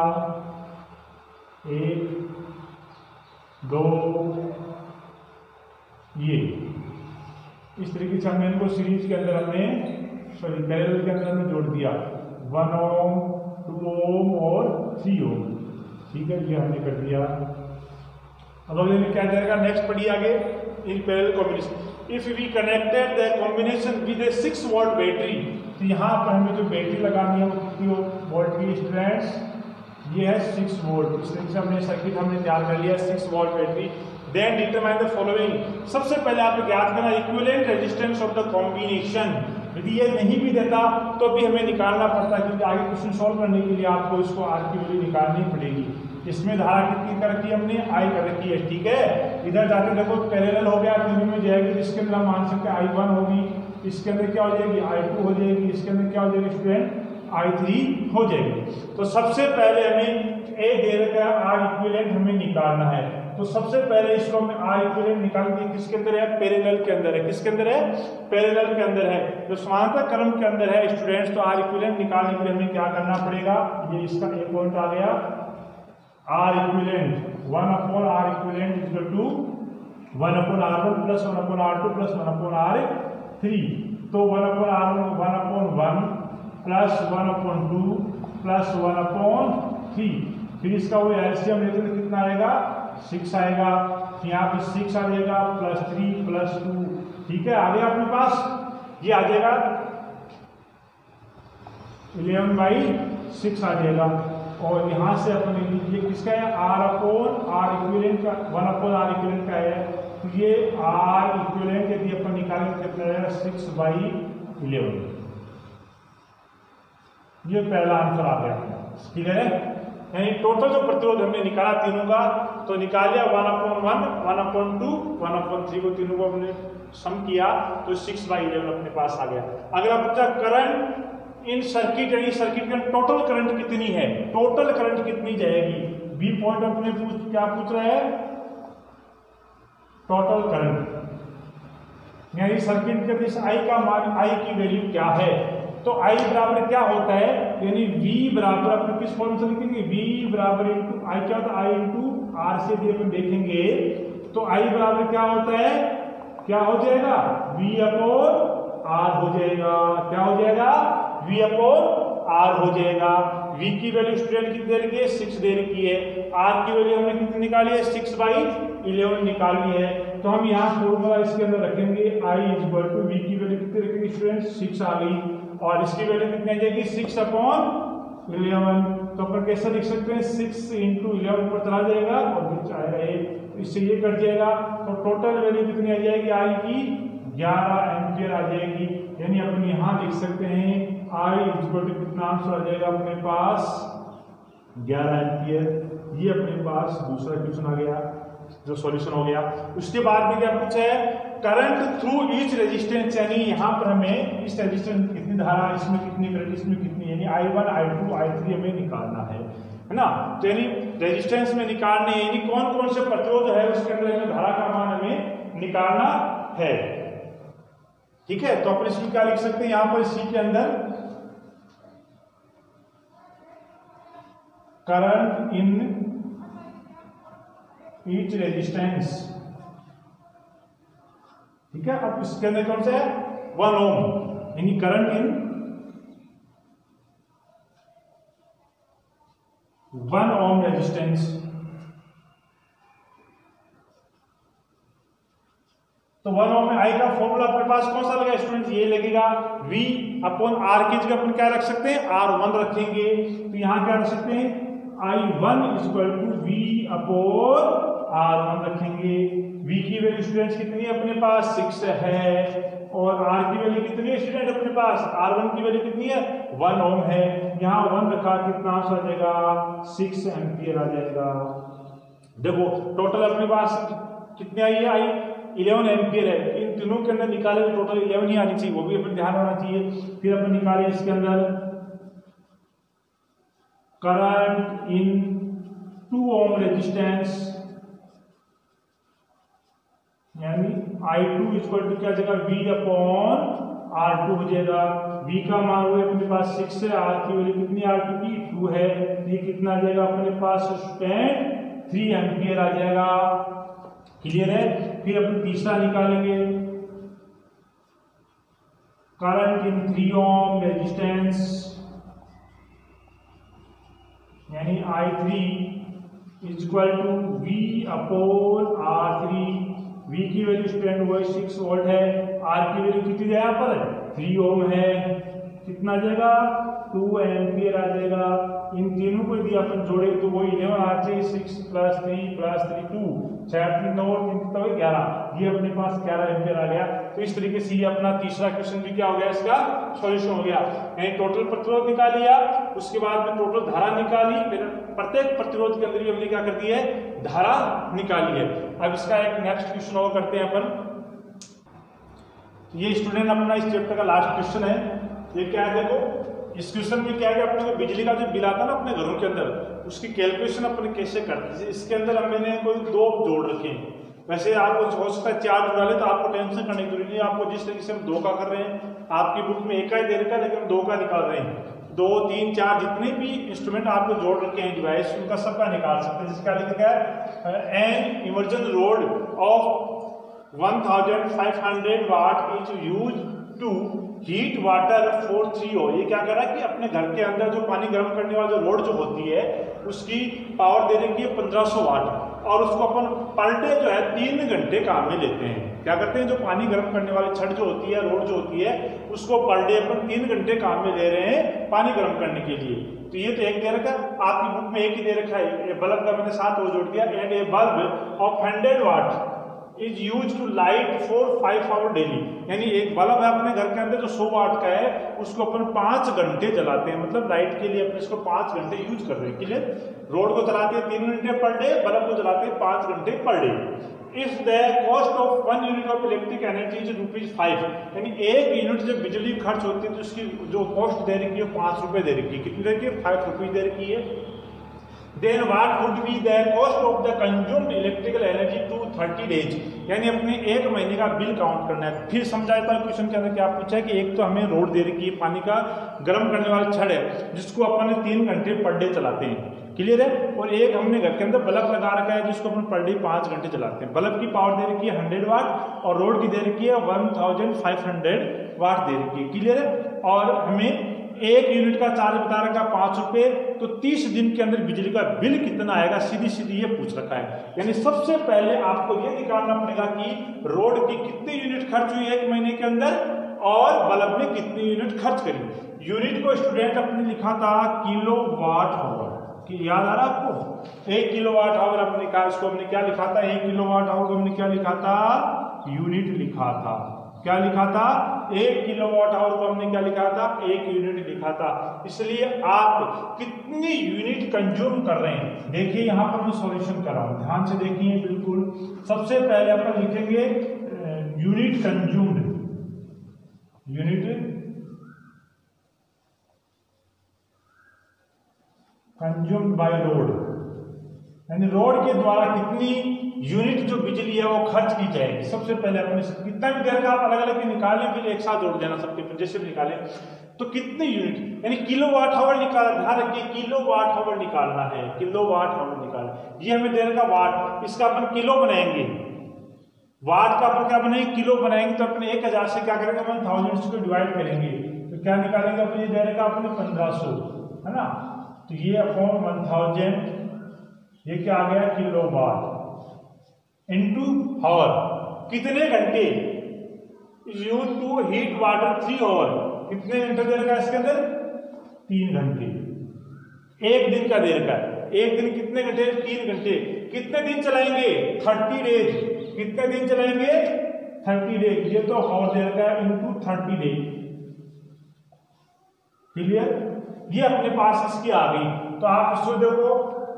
A: एक, दो, ये इस तरीके से हमने इनको सीरीज के अंदर हमने सॉरी पैरेलल के अंदर हमने जोड़ दिया, वन ओम, टू ओम और थ्री ओम। ठीक है, ये हमने कर दिया। अब अगले में क्या जाएगा, नेक्स्ट पढ़िए आगे, in parallel combination if we connected the combination with a six volt battery. तो यहाँ पर हमें जो बैटरी लगानी है वो कितनी वोल्ट की स्टूडेंट्स, ये है सिक्स वोल्ट। इस तरीके से हमने सर्किट हमने तैयार कर लिया, six volt battery. Then determine the following, सबसे पहले आपको याद करना equivalent resistance of the combination. यदि ये नहीं भी देता तो भी हमें निकालना पड़ता, क्योंकि आगे क्वेश्चन सॉल्व करने के लिए आपको इसको आर की वैल्यू निकालनी पड़ेगी। इसमें धारा कितनी कर रखी है हमने, आई कर रखी है। ठीक है, इधर जाके देखो पैरेलल हो गया, तीनों में जाएगी, इसके अंदर हम मान सकते हैं आई वन होगी, इसके अंदर क्या हो जाएगी आई टू हो जाएगी, इसके अंदर क्या हो जाएगी स्टूडेंट आई थ्री हो जाएगी। तो सबसे पहले हमें ए दे रखा है, आर इक्विवेलेंट हमें निकालना है। तो सबसे पहले इसको हमें आर इक्विवेलेंट निकाल के किसके अंदर है, पैरेलल के अंदर है। किसके अंदर है, पैरेलल के अंदर है, जो समांतर क्रम के अंदर है स्टूडेंट्स। तो आर इक्विवेलेंट निकालने के लिए हमें क्या करना पड़ेगा, ये इसका एक पॉइंट आ गया, R equivalent one upon R equivalent equal to one upon R one plus one upon R two plus one upon R three. तो one upon R one one upon one plus one upon two plus one upon three. फिर इसका वो LCM लेते तो कितना आएगा, six आएगा। यहाँ पे सिक्स आ जाएगा प्लस थ्री प्लस टू। ठीक है, आ गया अपने पास, ये आ जाएगा इलेवन बाई सिक्स आ जाएगा। और यहाँ से अपन ले लीजिए किसका है, आर अपॉन आर इक्विवेलेंट का, वन अपॉन आर इक्विवेलेंट का है। तो ये आर इक्विवेलेंट यदि अपन निकालेंगे कितना रहेगा, सिक्स बाई इलेवन। ये पहला आंसर आ गया। ठीक है, यानी टोटल जो प्रतिरोध हमने निकाला तीनों का, तो निकाल लिया one upon one, one upon two, one upon three को तीनों को हमने सम किया, तो सिक्स बाई इलेवन अपने पास आ गया। अगला बच्चा करंट इन सर्किट, यानी सर्किट का टोटल करंट कितनी है, टोटल करंट कितनी जाएगी। बी पॉइंट अपने पूछ क्या पूछ रहा है, टोटल करंट, यानी सर्किट के इस आई का मान, आई की वैल्यू क्या है। तो I बराबर क्या होता है, यानी V बराबर अपने किस फॉर्म से लिखेंगे, V बराबर इंटू आई क्या होता है, I इंटू आर से भी अपन देखेंगे तो I बराबर क्या होता है, क्या हो जाएगा, V अपॉन आर हो जाएगा। क्या हो जाएगा, V अपॉन आर हो जाएगा। V की वैल्यू स्टूडेंट कितनी दे रखी है, सिक्स दे रखी है। R की वैल्यू हमने कितनी निकाली है, सिक्स बाई इलेवन निकाली है। तो हम यहाँ फॉर्मूला इसके अंदर रखेंगे, I इक्वल टू V की वैल्यू कितनी रखेंगे स्टूडेंट, सिक्स आ गई, और इसकी वैल्यू कितनी आ जाएगी, सिक्स अपॉन इलेवन। तो अपन कैसे लिख सकते हैं, सिक्स इंटू इलेवन पर चला जाएगा और बीच आएगा एक, इससे ये कट जाएगा। तो टोटल वैल्यू कितनी आ जाएगी, आई की ग्यारह एम्पियर आ जाएगी। यानी अपन यहाँ लिख सकते हैं आई इक्वल टू कितना आंसर आ जाएगा अपने पास, ग्यारह एम्पियर। ये अपने पास दूसरा क्वेश्चन आ गया जो सॉल्यूशन हो गया। उसके बाद में क्या पूछा है, करंट थ्रू ईच रेजिस्टेंस, यानी यहाँ पर हमें इस रेजिस्टेंस कितनी धारा, इसमें कितनी करंट, इसमें कितनी, यानी I one I two I three हमें निकालना है, है ना। तो यानी रेजिस्टेंस में निकालने, यानी कौन कौन से प्रतिरोध है उसके अंदर हमें धारा का मान हमें निकालना है। ठीक है, तो अपन इसमें क्या लिख सकते हैं, यहाँ पर सी के अंदर करंट इन ईच रेजिस्टेंस। ठीक है, अब इसके अंदर कौन सा है, वन ओम, यानी current in one ohm resistance. तो वन ओम में आई का फॉर्मूला अपने पास कौन सा लगा स्टूडेंट, ये लगेगा V अपॉन आर की जगह अपन क्या रख सकते हैं, आर वन रखेंगे। तो यहां क्या रख सकते हैं, I one equal to V upon R one रखेंगे। V की वैल्यू स्टूडेंट्स कितनी है अपने पास सिक्स है, और R की वैल्यू कितनी है स्टूडेंट अपने पास, आर वन की वैल्यू कितनी है वन ओम है। यहाँ वन रखा कितना आ जाएगा सिक्स एम्पियर आ जाएगा। देखो टोटल अपने पास कितनी आई है, आई इलेवन एम्पियर है। इन तीनों के अंदर निकाले तो टोटल इलेवन ही आनी चाहिए, वो भी अपन ध्यान रखना चाहिए। फिर अपन निकाले इसके अंदर current in two ohm resistance, यानी आई टू इक्वल टू क्या जगह V अपॉन आर टू हो जाएगा। V का मान हुआ अपने पास सिक्स है, R की वैल्यू कितनी आर टू की टू है, ये कितना आ जाएगा अपने पास स्टूडेंट थ्री एम्पियर आ जाएगा। क्लियर है। फिर अपन तीसरा निकालेंगे current in three ohm resistance, यानी I three equal to V upon R three. V की वैल्यू स्टूडेंट वो सिक्स वोल्ट है, R की वैल्यू कितनी है यहाँ पर थ्री ओम है, कितना आ जाएगा टू एम्पियर आ जाएगा। इन तीनों को यदि अपन जोड़े तो वो इलेवन आ जाए, six plus three plus three two, छह तीन नौ तीन कितना हो ग्यारह, ये अपने पास ग्यारह एम्पियर आ गया। तो इस तरीके से ये अपना तीसरा क्वेश्चन भी क्या हो गया, इसका सॉल्यूशन हो गया। यानी टोटल प्रतिरोध निकाल लिया, उसके बाद में टोटल धारा निकाली, फिर प्रत्येक प्रतिरोध के अंदर भी हमने क्या कर दी है धारा निकाली है। अब इसका एक नेक्स्ट क्वेश्चन और करते हैं अपन। ये स्टूडेंट अपना इस चैप्टर का लास्ट क्वेश्चन है। ये क्या है देखो, इस क्वेश्चन में क्या है कि अपने को बिजली का जो बिल आता है ना अपने घरों के अंदर, उसकी कैलकुलेशन अपन कैसे करते हैं। इसके अंदर हमने कोई दो जोड़ रखे हैं, वैसे आपको हो सकता है चार जुड़ा ले तो आपको टेंशन करने की जरूरत नहीं। आपको जिस तरीके से हम दो का कर रहे हैं, आपकी बुक में एक का ही दे रखा है लेकिन हम दो का निकाल रहे हैं। दो तीन चार जितने भी इंस्ट्रूमेंट आपको जोड़ रखे हैं डिवाइस, उनका सबका निकाल सकते हैं। जिसका लिखा है an immersion rod of one thousand five hundred watt is use to heat water for three हो। ये क्या कर रहा है कि अपने घर के अंदर जो पानी गर्म करने वाली जो रोड जो होती है उसकी पावर दे रखी है पंद्रह सौ वाट, और उसको अपन पर डे जो है तीन घंटे काम में लेते हैं। क्या करते हैं, जो पानी गर्म करने वाली छड़ जो होती है, रोड जो होती है, उसको पर डे अपन तीन घंटे काम में ले रहे हैं पानी गर्म करने के लिए। तो ये तो एक दे रखा है, आपकी बुक में एक ही दे रखा है। ये बल्ब का मैंने साथ वो जोड़ दिया। And a bulb of hundred watt is use to light for five hour daily. यानी एक बल्ब है अपने घर के अंदर जो सौ वाट का है, उसको अपन पांच घंटे जलाते हैं, मतलब लाइट के लिए अपन इसको पांच घंटे यूज कर रहे हैं। क्लियर। रोड को जलाते हैं तीन घंटे पर डे, बल्ब को जलाते हैं पांच घंटे per day. If the cost of one unit of electric energy is rupees five, यानी एक यूनिट जब बिजली खर्च होती है तो उसकी जो कॉस्ट दे रखी है पांच रुपए दे रखी है। कितनी दे रखी है, फाइव रुपीज दे रखी है। Then what would be the cost of the consumed electrical energy to thirty days, यानी अपने एक महीने का बिल काउंट करना है। फिर समझाता हूं क्वेश्चन के अंदर क्या पूछा है कि एक तो हमें रोड दे रखी है, पानी का गर्म करने वाला छड़ है जिसको अपन तीन घंटे पर डे चलाते हैं। क्लियर है। और एक हमने घर के अंदर बल्ब लगा रखा है जिसको अपन पर डे पांच घंटे चलाते हैं। बल्ब की पावर दे रखी है हंड्रेड वाट और रोड की दे रखी है one thousand five hundred watt दे रखी है। क्लियर है। और हमें एक यूनिट का चार्ज बता रखा है पांच रुपए, तो तीस दिन के अंदर बिजली का बिल कितना आएगा, सीधी सीधी ये पूछ रखा है। यानी सबसे पहले आपको ये निकालना पड़ेगा कि रोड की कितनी यूनिट खर्च हुई एक महीने के अंदर और बल्ब ने कितनी यूनिट खर्च करी। यूनिट को स्टूडेंट अपने लिखा था किलो वाट आवर, कि याद आ रहा आपको, एक किलो वाट आवर हमने कहा, इसको हमने क्या लिखा था, एक किलो वाट आवर को हमने क्या लिखा था, यूनिट लिखा था। क्या लिखा था, एक किलोवाट आवर को हमने क्या लिखा था, एक यूनिट लिखा था। इसलिए आप कितनी यूनिट कंज्यूम कर रहे हैं, देखिए यहां पर मैं सॉल्यूशन कर रहा हूं, ध्यान से देखिए बिल्कुल। सबसे पहले अपन लिखेंगे unit consumed, unit consumed by rod, यानी रोड के द्वारा कितनी यूनिट जो बिजली है वो खर्च की जाएगी। सबसे पहले अपने कितना भी देर का आप अलग अलग निकालें फिर एक साथ जोड़ देना सबके, जैसे भी निकालें तो कितनी यूनिट, यानी किलो वाट आवर निकाल, ध्यान रखिए किलो वाट आवर निकालना है, किलो वाट आवर निकालना। ये हमें देर का वाट, इसका अपन किलो बनाएंगे, वाट का अपन क्या बनाएंगे, किलो बनाएंगे। तो अपने एक हजार से क्या करेंगे, अपन थाउजेंड को डिवाइड करेंगे तो क्या निकालेंगे अपने देर का अपने पंद्रह सौ, है ना। तो ये अपॉन वन थाउजेंड, ये क्या आ गया किलो वाट इनटू आवर, कितने घंटे, use to heat water three hour, कितने घंटे दे रखा है इसके अंदर, तीन घंटे। एक दिन का दे रखा है, एक दिन कितने घंटे, तीन घंटे। कितने दिन चलाएंगे, थर्टी डेज, कितने दिन चलेंगे, थर्टी डेज। ये तो हावर दे रखा है इंटू थर्टी डेज, क्लियर। ये अपने पास इसकी आ गई, तो आप इसको देखो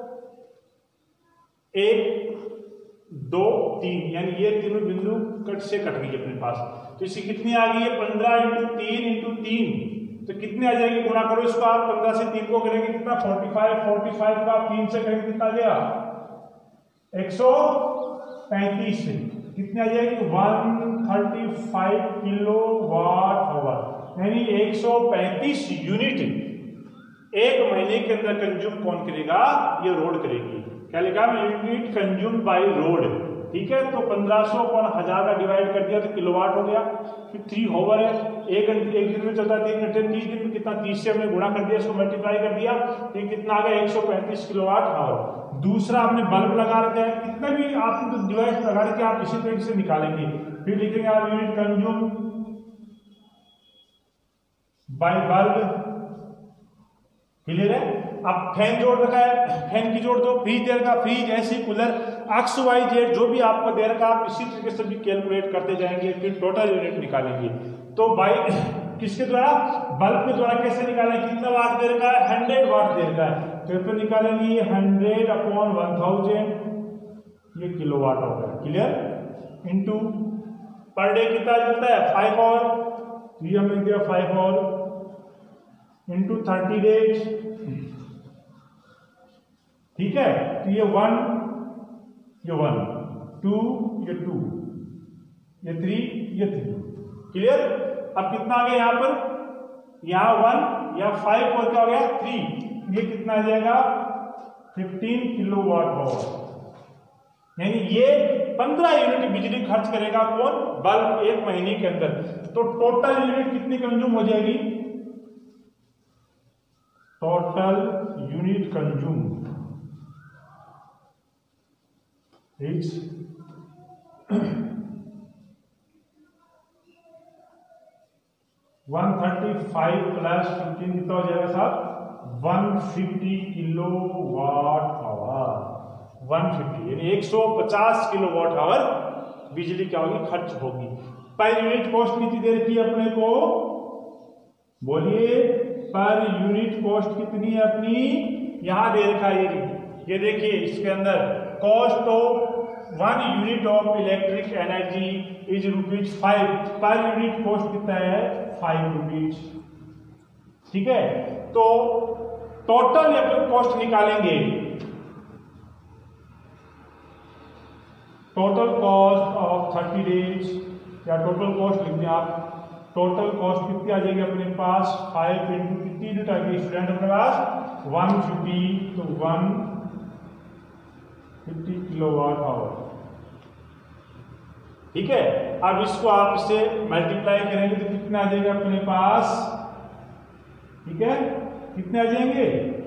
A: एक दो तीन, यानी ये तीनों बिंदु कट से कट गई अपने पास। तो इसकी कितनी आ गई है, पंद्रह इंटू तीन इंटू तीन, तो कितनी आ जाएगी, गुणा करो इसको आप, पंद्रह से तीन को करेंगे कितना, फोर्टी फाइव, फोर्टी फाइव का तीन से करेंगे कितना आ जाएगा, एक सौ पैंतीस, कितनी आ जाएगी, one thirty five kilowatt hour, यानी एक सौ पैंतीस यूनिट एक महीने के अंदर कंज्यूम कौन करेगा, ये रोड करेगी। क्या लिखा, यूनिट कंज्यूम बाय रोड, ठीक है। तो पंद्रह सौ कौन हजार का डिवाइड कर दिया तो किलोवाट हो गया। फिर थ्री होवर है, एक घंटे एक दिन में चलता है तीन घंटे, तीस दिन में कितना, तीस से हमने गुणा कर दिया, इसको मल्टीप्लाई कर दिया, ये कितना आ गया, एक सौ पैंतीस किलोवाट आवर। दूसरा हमने बल्ब लगा रखा है, कितना भी आपने तो डिवाइस लगा रखे आप इसी तरीके से निकालेंगे। फिर लिखेंगे आप unit consume by bulb, clear है। अब फैन जोड़ रखा है, फैन की जोड़ दो, फ्रिज दे रखा, फ्रिज, ऐसी कूलर, एक्स वाई जेड जो भी आपको दे रखा आप इसी तरीके से भी कैलकुलेट करते जाएंगे, फिर टोटल यूनिट निकालेंगे। तो बाई किसके द्वारा, बल्ब के द्वारा कैसे निकालेंगे, कितना वाट दे रखा है, हंड्रेड वाट दे रखा है, तो फिर निकालेंगे हंड्रेड अपॉन वन थाउजेंड, ये किलो वाट होगा, क्लियर। इंटू पर डे कितना चलता है, फाइव आवर, तो ये हमने दिया five hour, into thirty days, ठीक है। तो ये वन, ये वन, टू, ये टू, ये थ्री, ये थ्री, क्लियर। अब कितना आ गया यहाँ पर, यहाँ वन, या फाइव और क्या हो गया थ्री, ये कितना आ जाएगा, फिफ्टीन किलो वाट आवर, यानी ये पंद्रह यूनिट बिजली खर्च करेगा कौन, बल्ब, एक महीने के अंदर। तो टोटल यूनिट कितनी कंज्यूम हो जाएगी, total unit consume is one thirty five plus fifteen कितना हो जाएगा साहब, one fifty kilowatt hour, one fifty यानी एक सौ पचास किलो वाट आवर बिजली क्या होगी, खर्च होगी। पर यूनिट कॉस्ट कितनी दे रखी है अपने को, बोलिए, पर यूनिट कॉस्ट कितनी है अपनी, यहां दे रखा है, ये ये देखिए इसके अंदर, cost of one unit of electric energy is rupees five, per unit cost कितना है, फाइव रुपीज, ठीक है। तो टोटल अपन कॉस्ट निकालेंगे, total cost of thirty days, या टोटल कॉस्ट लिख दें आप, टोटल कॉस्ट कितनी आ जाएगी अपने पास, फाइव इंटू कितनी यूनिट आ गई स्टूडेंट अपने पास, वन फिफ्टी, तो one fifty kilowatt hour, ठीक है। अब इसको आप इसे मल्टीप्लाई करेंगे तो कितना आ जाएगा अपने पास, ठीक है, कितने आ जाएंगे,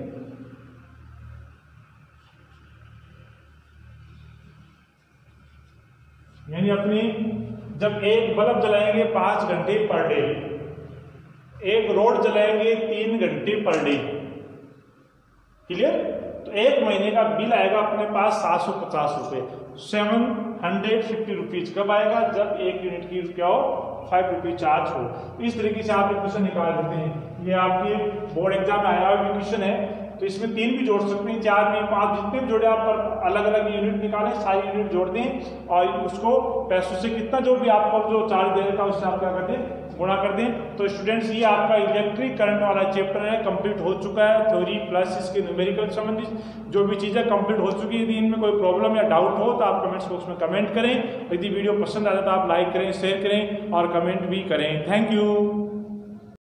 A: यानी अपनी जब एक बल्ब जलाएंगे पांच घंटे पर डे, एक रोड जलाएंगे तीन घंटे पर डे, क्लियर। तो एक महीने का बिल आएगा अपने पास सात सौ पचास रुपए, सेवन हंड्रेड फिफ्टी रुपीज। कब आएगा, जब एक यूनिट की क्या हो, फाइव रुपीज चार्ज हो। इस तरीके से आप इक्वेशन निकाल देते हैं। ये आपके बोर्ड एग्जाम में आया हुआ इक्वेशन है, तो इसमें तीन भी जोड़ सकते हैं, चार में पांच, जितने भी जोड़े आप पर अलग अलग यूनिट निकालें, सारी यूनिट जोड़ दें और उसको पैसों से कितना जो भी आपको जो चार्ज दे रखा है उससे आप क्या कर दें, गुणा कर दें। तो स्टूडेंट्स ये आपका इलेक्ट्रिक करंट वाला चैप्टर है, कंप्लीट हो चुका है, थ्योरी प्लस इसके न्यूमेरिकल संबंधित जो भी चीजें कंप्लीट हो चुकी है। यदि इनमें कोई प्रॉब्लम या डाउट हो तो आप कमेंट्स बॉक्स में कमेंट करें। यदि वीडियो पसंद आता है तो आप लाइक करें, शेयर करें और कमेंट भी करें। Thank you.